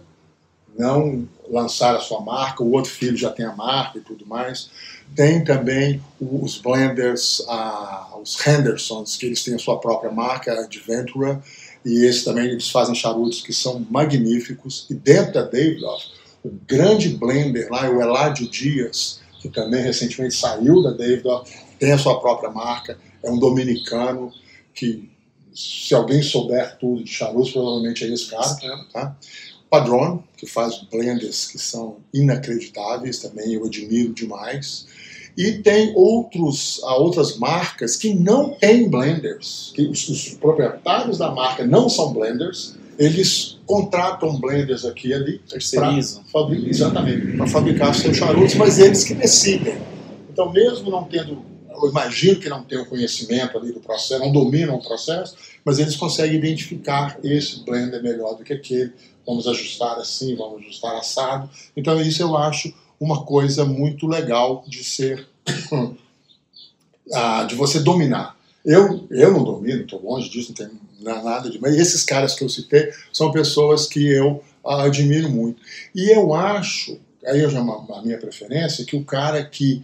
não lançar a sua marca. O outro filho já tem a marca e tudo mais. Tem também os blenders, os Hendersons, que eles têm a sua própria marca, a Adventura, e esses também eles fazem charutos que são magníficos. E dentro da Davidoff, o grande blender lá é o Eladio Dias, que também recentemente saiu da Davidoff, tem a sua própria marca, é um dominicano que, se alguém souber tudo de charutos, provavelmente é esse cara. Tá? Padron, que faz blenders que são inacreditáveis também, eu admiro demais. E tem outras marcas que não têm blenders, que os proprietários da marca não são blenders, eles contratam blenders aqui e ali, terceirizam, exatamente, para fabricar seus charutos, mas eles que decidem. Então, mesmo não tendo, eu imagino que não tenham conhecimento ali do processo, não dominam o processo, mas eles conseguem identificar esse blender melhor do que aquele. Vamos ajustar assim, vamos ajustar assado. Então, isso eu acho uma coisa muito legal de ser, de você dominar. Eu não domino, estou longe disso, não tenho nada de... Mas esses caras que eu citei são pessoas que eu admiro muito. E eu acho, aí eu já a minha preferência é que o cara que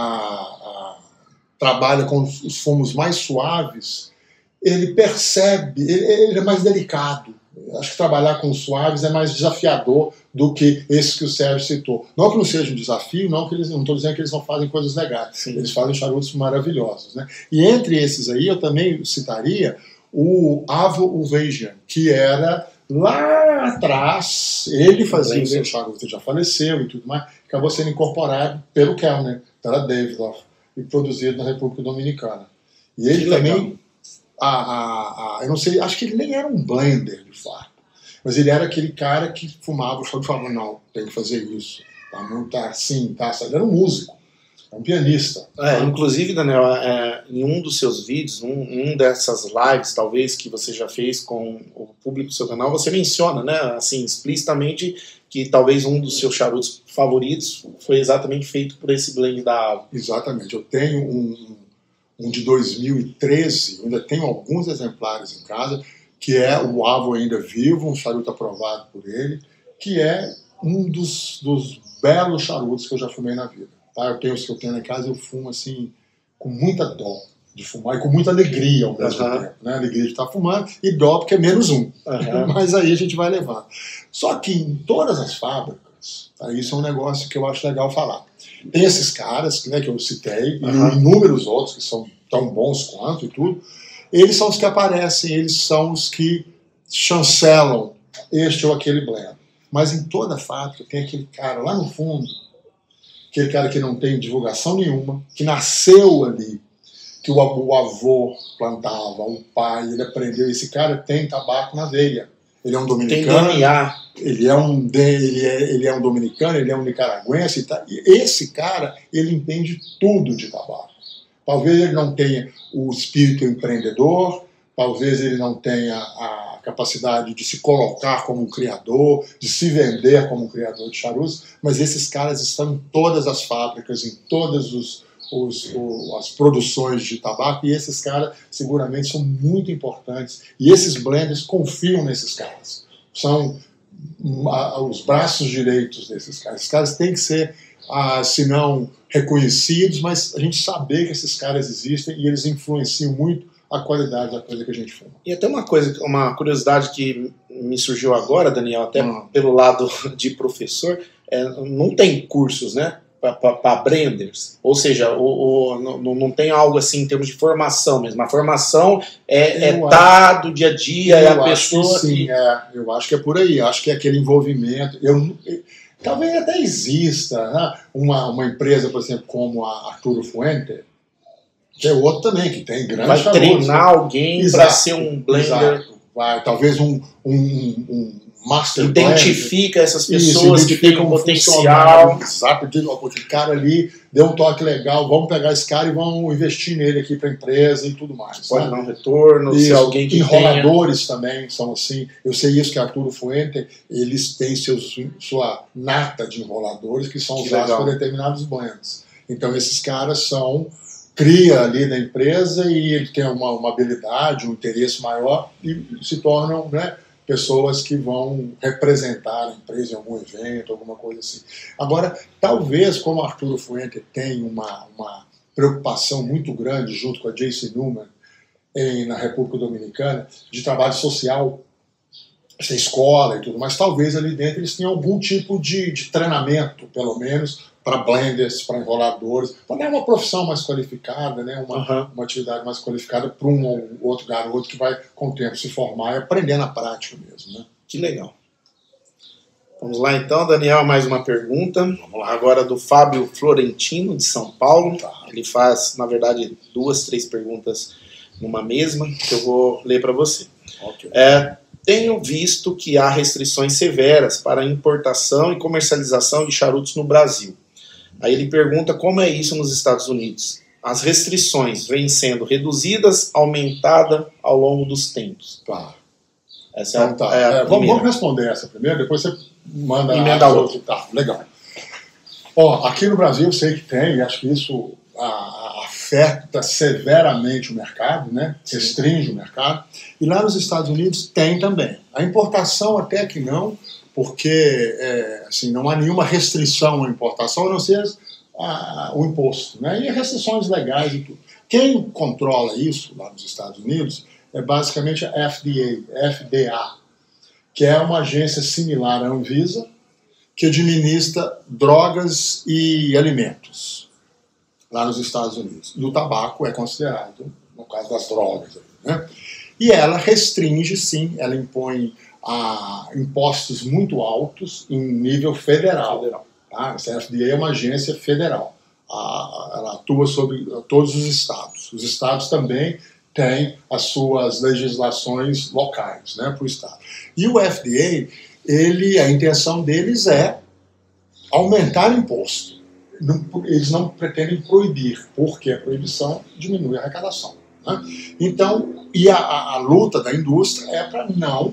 trabalha com os fumos mais suaves, ele percebe, ele é mais delicado. Acho que trabalhar com suaves é mais desafiador do que esses que o Sérgio citou. Não que não seja um desafio, não estou dizendo que eles não fazem coisas legais. Sim. Eles fazem charutos maravilhosos, né? E entre esses aí, eu também citaria o Avo Uvejan, que era lá atrás, ele fazia o seu charuto, já faleceu e tudo mais, acabou sendo incorporado pelo Kellner, pela Davidoff, e produzido na República Dominicana. E ele também, eu não sei, acho que ele nem era um blender de fato, mas ele era aquele cara que fumava o charuto e falava, não, tem que fazer isso, tá assim, tá assim. Ele era um músico, um pianista. Inclusive, Daniel, em um dos seus vídeos, um dessas lives, talvez, que você já fez com o público do seu canal, você menciona, né, assim, explicitamente, que talvez um dos seus charutos favoritos foi exatamente feito por esse blend da Avo. Exatamente. Eu tenho um de 2013, ainda tenho alguns exemplares em casa, que é o Avo ainda vivo, um charuto aprovado por ele, que é um dos belos charutos que eu já fumei na vida. Tá? Eu tenho os que eu tenho na casa, eu fumo assim, com muita dó de fumar e com muita alegria ao mesmo tempo. Né? Alegria de estar fumando e dó porque é menos um. Mas aí a gente vai levando. Só que em todas as fábricas, tá? Isso é um negócio que eu acho legal falar. Tem esses caras, né, que eu citei, e inúmeros outros que são tão bons quanto e tudo, eles são os que aparecem, eles são os que chancelam este ou aquele blend. Mas em toda fábrica tem aquele cara lá no fundo, aquele cara que não tem divulgação nenhuma, que nasceu ali, que o avô plantava, o pai, ele aprendeu. Esse cara tem tabaco na veia. Ele é um dominicano. Tem DNA. Ele é um dominicano, ele é um nicaragüense. E esse cara, ele entende tudo de tabaco. Talvez ele não tenha o espírito empreendedor, talvez ele não tenha a capacidade de se colocar como um criador, de se vender como um criador de charutos, mas esses caras estão em todas as fábricas, em todas as produções de tabaco, e esses caras seguramente são muito importantes, e esses blenders confiam nesses caras. São os braços direitos desses caras. Esses caras têm que ser, se não reconhecidos, mas a gente saber que esses caras existem e eles influenciam muito a qualidade da coisa que a gente fuma. E até uma curiosidade que me surgiu agora, Daniel, até pelo lado de professor, não tem cursos, né, para blenders, ou seja, não tem algo assim em termos de formação mesmo. A formação do dia a dia, é a pessoa. Sim, eu acho que é por aí. Acho que é aquele envolvimento. Talvez até exista, né, uma empresa, por exemplo, como a Arturo Fuente, que é outro também, que tem grandes charutos. Vai treinar alguém para ser um blender. Exato. Vai, talvez um master identifica blender. Essas pessoas que têm um potencial. Exato, porque o cara ali deu um toque legal, vamos pegar esse cara e vamos investir nele aqui para a empresa e tudo mais. Pode dar um retorno, se alguém que enroladores também são assim. Eu sei isso que a Arturo Fuente, eles têm sua nata de enroladores que são usados por determinados blends. Então esses caras cria ali na empresa e ele tem uma habilidade, um interesse maior e se tornam, né, pessoas que vão representar a empresa em algum evento, alguma coisa assim. Agora, talvez, como Arturo Fuente tem uma preocupação muito grande, junto com a J.C. Newman, na República Dominicana, de trabalho social, essa escola e tudo, mas talvez ali dentro eles tenham algum tipo de treinamento, pelo menos, para blenders, para enroladores, para dar uma profissão mais qualificada, né? Uma atividade mais qualificada para um ou outro garoto que vai, com o tempo, se formar e aprender na prática mesmo. Né? Que legal. Vamos lá então, Daniel, mais uma pergunta. Vamos lá. Agora do Fábio Florentino, de São Paulo. Ele faz, na verdade, 2, 3 perguntas numa mesma, que eu vou ler para você. Okay. Tenho visto que há restrições severas para a importação e comercialização de charutos no Brasil. Aí ele pergunta como é isso nos Estados Unidos. As restrições vêm sendo reduzidas, aumentadas ao longo dos tempos. Claro. Essa então, vamos responder essa primeiro, depois você manda a outra. Tá, legal. Aqui no Brasil eu sei que tem, e acho que isso afeta severamente o mercado, né? Restringe o mercado. E lá nos Estados Unidos tem também. A importação até que não, porque assim, não há nenhuma restrição à importação, a não ser o imposto, né? E restrições legais e tudo. Quem controla isso lá nos Estados Unidos é basicamente a FDA, que é uma agência similar à Anvisa, que administra drogas e alimentos lá nos Estados Unidos. E o tabaco é considerado, no caso das drogas, né? E ela restringe, sim, ela impõe impostos muito altos em nível federal. Tá? A FDA é uma agência federal. Ela atua sobre todos os estados. Os estados também têm as suas legislações locais, né, para o estado. E o FDA, a intenção deles é aumentar o imposto. Eles não pretendem proibir, porque a proibição diminui a arrecadação. Né? Então, a luta da indústria é para não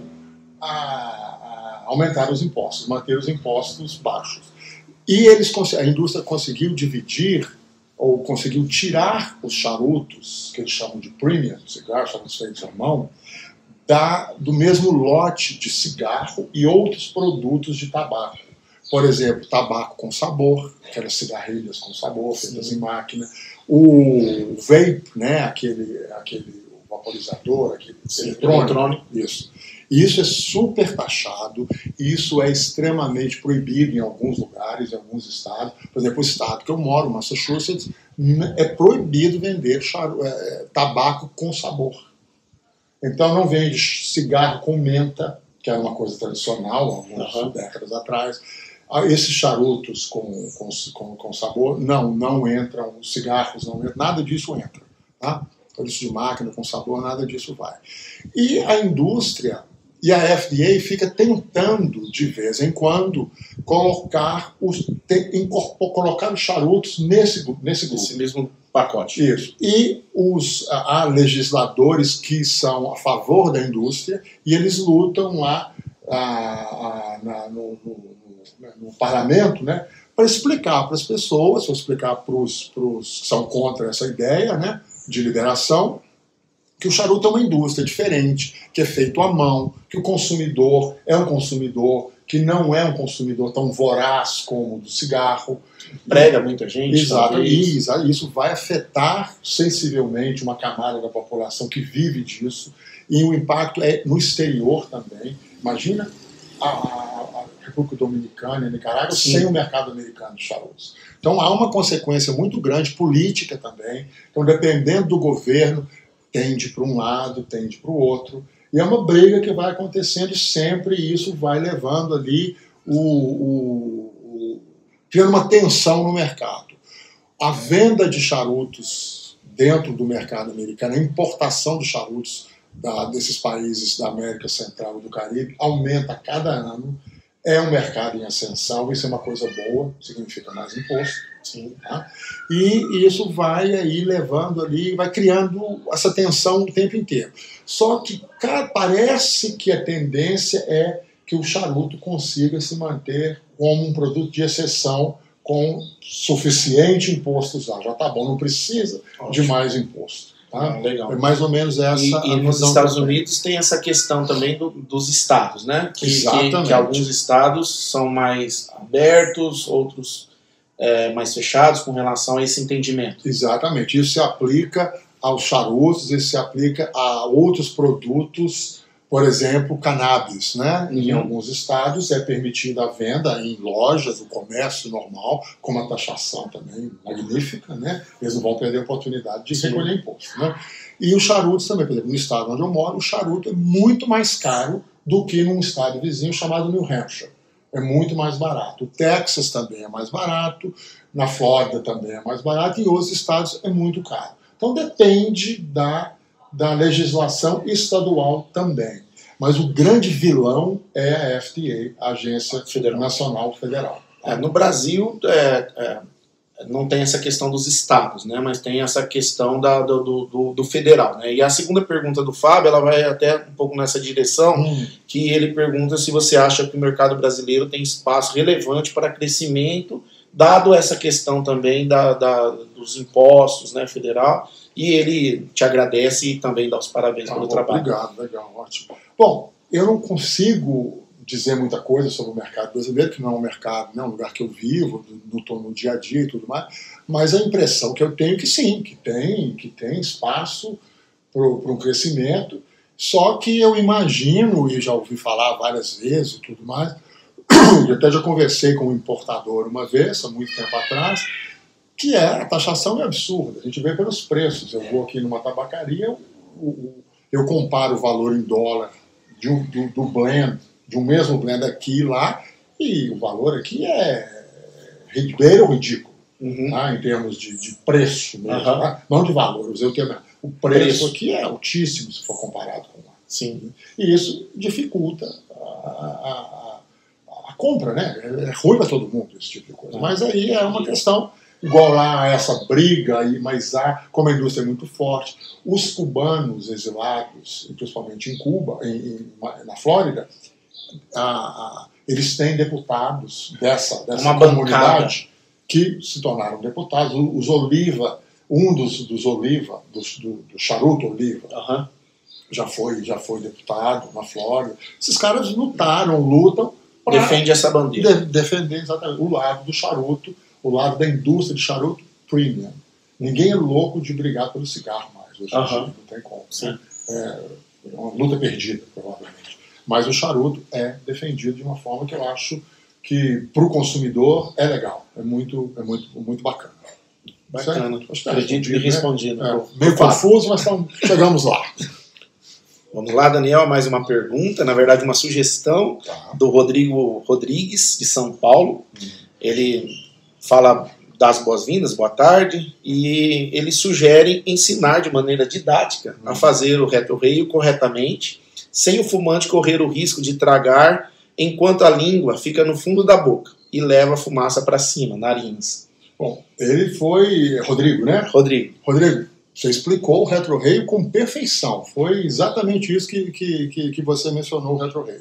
aumentar os impostos, manter os impostos baixos. E a indústria conseguiu dividir, ou conseguiu tirar os charutos, que eles chamam de premium cigarros, charutos feitos à mão, do mesmo lote de cigarro e outros produtos de tabaco. Por exemplo, tabaco com sabor, aquelas cigarrilhas com sabor, feitas em máquina, o vape, né, aquele vaporizador, aquele eletrônico. Isso é super taxado, isso é extremamente proibido em alguns lugares, em alguns estados. Por exemplo, o estado que eu moro, Massachusetts, é proibido vender tabaco com sabor. Então não vende cigarro com menta, que era uma coisa tradicional, algumas décadas atrás. Esses charutos com sabor não entram, os cigarros não entram, nada disso entra. Tá? Charutos de máquina com sabor, nada disso vai. E a indústria e a FDA fica tentando, de vez em quando, colocar os charutos nesse grupo. Esse mesmo pacote. Isso. E há legisladores que são a favor da indústria e eles lutam lá no parlamento, né, para explicar para as pessoas, para explicar para os que são contra essa ideia, né, de liberação, que o charuto é uma indústria diferente, que é feito à mão, que o consumidor é um consumidor que não é um consumidor tão voraz como o do cigarro. Prega muita gente. Exato. E isso vai afetar sensivelmente uma camada da população que vive disso, e o impacto é no exterior também. Imagina a República Dominicana e a Nicarágua sem o mercado americano de charutos. Então há uma consequência muito grande política também. Então, dependendo do governo, tende para um lado, tende para o outro. E é uma briga que vai acontecendo sempre, e isso vai levando ali, criando uma tensão no mercado. A venda de charutos dentro do mercado americano, a importação de charutos desses países da América Central e do Caribe aumenta a cada ano. É um mercado em ascensão, isso é uma coisa boa, significa mais imposto. Sim, tá? E isso vai aí levando ali, vai criando essa tensão o tempo inteiro. Só que parece que a tendência é que o charuto consiga se manter como um produto de exceção com suficiente imposto já. Já está bom, não precisa de mais imposto. Tá? Legal. É mais ou menos essa e nos Estados Unidos tem essa questão também dos estados, né? Que alguns estados são mais abertos, outros mais fechados com relação a esse entendimento. Exatamente. Isso se aplica aos charutos, isso se aplica a outros produtos, por exemplo, cannabis, né? Em alguns estados é permitida a venda em lojas, o comércio normal, com uma taxação também magnífica, né? Eles não vão perder a oportunidade de recolher imposto, né? E os charutos também, por exemplo, no estado onde eu moro, o charuto é muito mais caro do que num estado vizinho chamado New Hampshire. É muito mais barato. O Texas também é mais barato, na Flórida também é mais barato, e em outros estados é muito caro. Então depende da legislação estadual também. Mas o grande vilão é a FDA, a Agência Nacional Federal. No Brasil, não tem essa questão dos estados, né? Mas tem essa questão do federal. Né? E a segunda pergunta do Fábio, ela vai até um pouco nessa direção, que ele pergunta se você acha que o mercado brasileiro tem espaço relevante para crescimento, dado essa questão também dos impostos, né, federal, e ele te agradece e também dá os parabéns pelo trabalho. Obrigado, legal, ótimo. Bom, eu não consigo dizer muita coisa sobre o mercado brasileiro, que não é um mercado, não é um lugar que eu vivo, não estou no dia a dia e tudo mais, mas a impressão que eu tenho é que sim, que tem espaço para um crescimento, só que eu imagino, e já ouvi falar várias vezes e tudo mais, eu até já conversei com um importador uma vez, há muito tempo atrás, que a taxação é absurda, a gente vê pelos preços. Eu vou aqui numa tabacaria, eu comparo o valor em dólar do blend, de um mesmo blend aqui e lá, e o valor aqui beira o ridículo, tá? Em termos de preço mesmo, tá? Não de valor, o preço aqui é altíssimo se for comparado com lá. Sim. E isso dificulta a compra, né? É ruim para todo mundo esse tipo de coisa. Mas aí é uma questão, igual lá essa briga, mas como a indústria é muito forte, os cubanos exilados, principalmente em Cuba, na Flórida, eles têm deputados dessa comunidade que se tornaram deputados. Os Oliva, um dos Oliva, do charuto Oliva, já foi deputado na Flórida. Esses caras lutam para defende essa bandeira. Defender exatamente o lado do charuto, o lado da indústria de charuto premium. Ninguém é louco de brigar pelo cigarro mais. Hoje em dia não tem como. Né? É uma luta perdida, provavelmente. Mas o charuto é defendido de uma forma que eu acho que para o consumidor é legal. É muito bacana. Bacana. Acredito que respondi. Né? Meio confuso, mas chegamos lá. Vamos lá, Daniel, mais uma pergunta, na verdade uma sugestão do Rodrigo Rodrigues, de São Paulo. Ele fala das boas-vindas, boa tarde, e ele sugere ensinar de maneira didática a fazer o retroreio corretamente, sem o fumante correr o risco de tragar enquanto a língua fica no fundo da boca e leva a fumaça para cima, narinas. Bom, ele foi Rodrigo, né? Rodrigo, você explicou o retroreio com perfeição. Foi exatamente isso que você mencionou, o retroreio.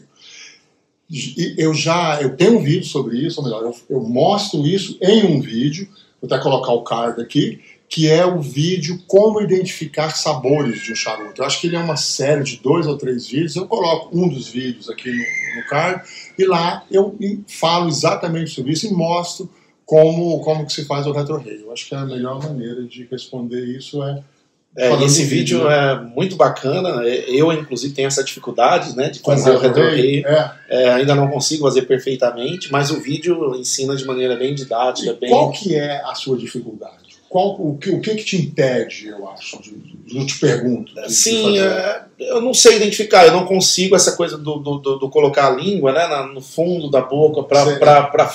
Eu tenho um vídeo sobre isso, ou melhor, eu mostro isso em um vídeo, vou até colocar o card aqui, que é o vídeo Como Identificar Sabores de um Charuto. Eu acho que ele é uma série de 2 ou 3 vídeos, eu coloco um dos vídeos aqui no card, e lá eu falo exatamente sobre isso e mostro como que se faz o retroreio. Eu acho que a melhor maneira de responder isso esse vídeo é muito bacana. Eu, inclusive, tenho essa dificuldade, né, de fazer o retroreio. Ainda não consigo fazer perfeitamente, mas o vídeo ensina de maneira bem didática. Qual que é a sua dificuldade? O que te impede, eu acho, eu te pergunto. Sim, eu não sei identificar, eu não consigo essa coisa do colocar a língua, né, no fundo da boca para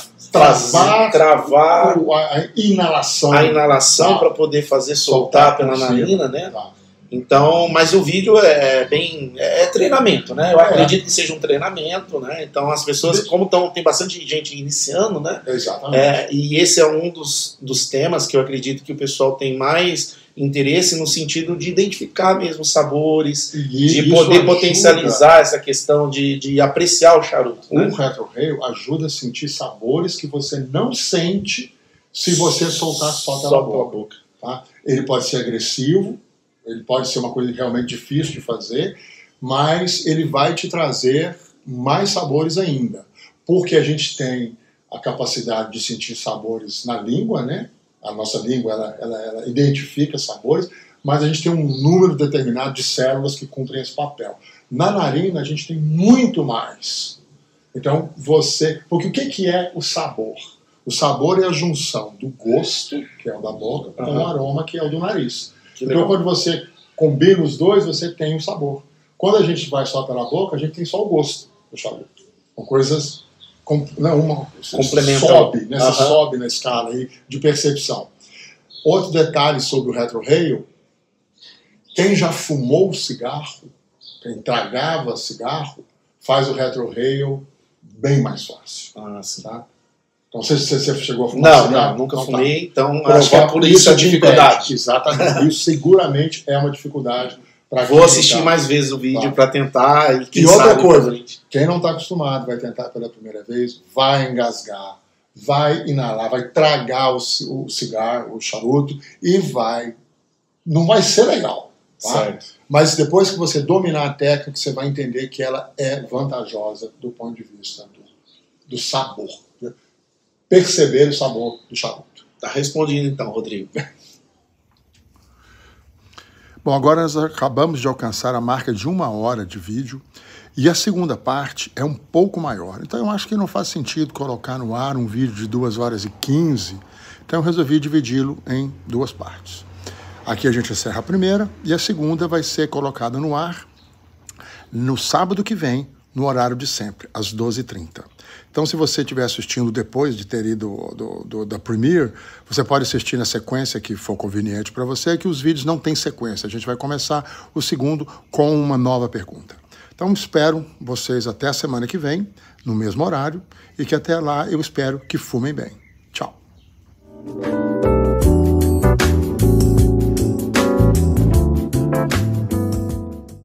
travar a inalação. A inalação para poder fazer soltar pela narina, né? Então, mas o vídeo é treinamento, né? Eu acredito que seja um treinamento, né? Então as pessoas, tem bastante gente iniciando, né? Exatamente. E esse é um dos temas que eu acredito que o pessoal tem mais interesse no sentido de identificar mesmo os sabores, de poder potencializar essa questão de apreciar o charuto. O retroreio ajuda a sentir sabores que você não sente se você soltar só pela boca. Tá? Ele pode ser agressivo, ele pode ser uma coisa realmente difícil de fazer, mas ele vai te trazer mais sabores ainda, porque a gente tem a capacidade de sentir sabores na língua, né? A nossa língua ela identifica sabores, mas a gente tem um número determinado de células que cumprem esse papel. Na narina a gente tem muito mais. Então porque o que é o sabor? O sabor é a junção do gosto, que é o da boca, com o aroma, que é o do nariz. Então, quando você combina os dois, você tem o sabor. Quando a gente vai só pela boca, a gente tem só o gosto do charuto. São coisas complementares. Sobe na escala aí de percepção. Outro detalhe sobre o retroreio: quem já fumou cigarro, quem tragava cigarro, faz o retroreio bem mais fácil. Tá? Então, você chegou a fumar cigarro? Não, nunca fumei, então acho que é por isso a dificuldade. Exatamente, isso seguramente é uma dificuldade. Vou assistir mais vezes o vídeo para tentar. E outra coisa, quem não está acostumado vai tentar pela primeira vez, vai engasgar, vai inalar, vai tragar o cigarro, o charuto, e não vai ser legal. Tá? Certo. Mas depois que você dominar a técnica, você vai entender que ela é vantajosa do ponto de vista do sabor. Né? Perceber o sabor do charuto. Tá respondido então, Rodrigo. Bom, agora nós acabamos de alcançar a marca de 1 hora de vídeo e a segunda parte é um pouco maior. Então eu acho que não faz sentido colocar no ar um vídeo de 2 horas e 15, então eu resolvi dividi-lo em 2 partes. Aqui a gente encerra a primeira e a segunda vai ser colocada no ar no sábado que vem, no horário de sempre, às 12h30. Então, se você estiver assistindo depois de ter ido da Premiere, você pode assistir na sequência que for conveniente para você, que os vídeos não têm sequência. A gente vai começar o segundo com uma nova pergunta. Então, espero vocês até a semana que vem, no mesmo horário, e que até lá eu espero que fumem bem. Tchau.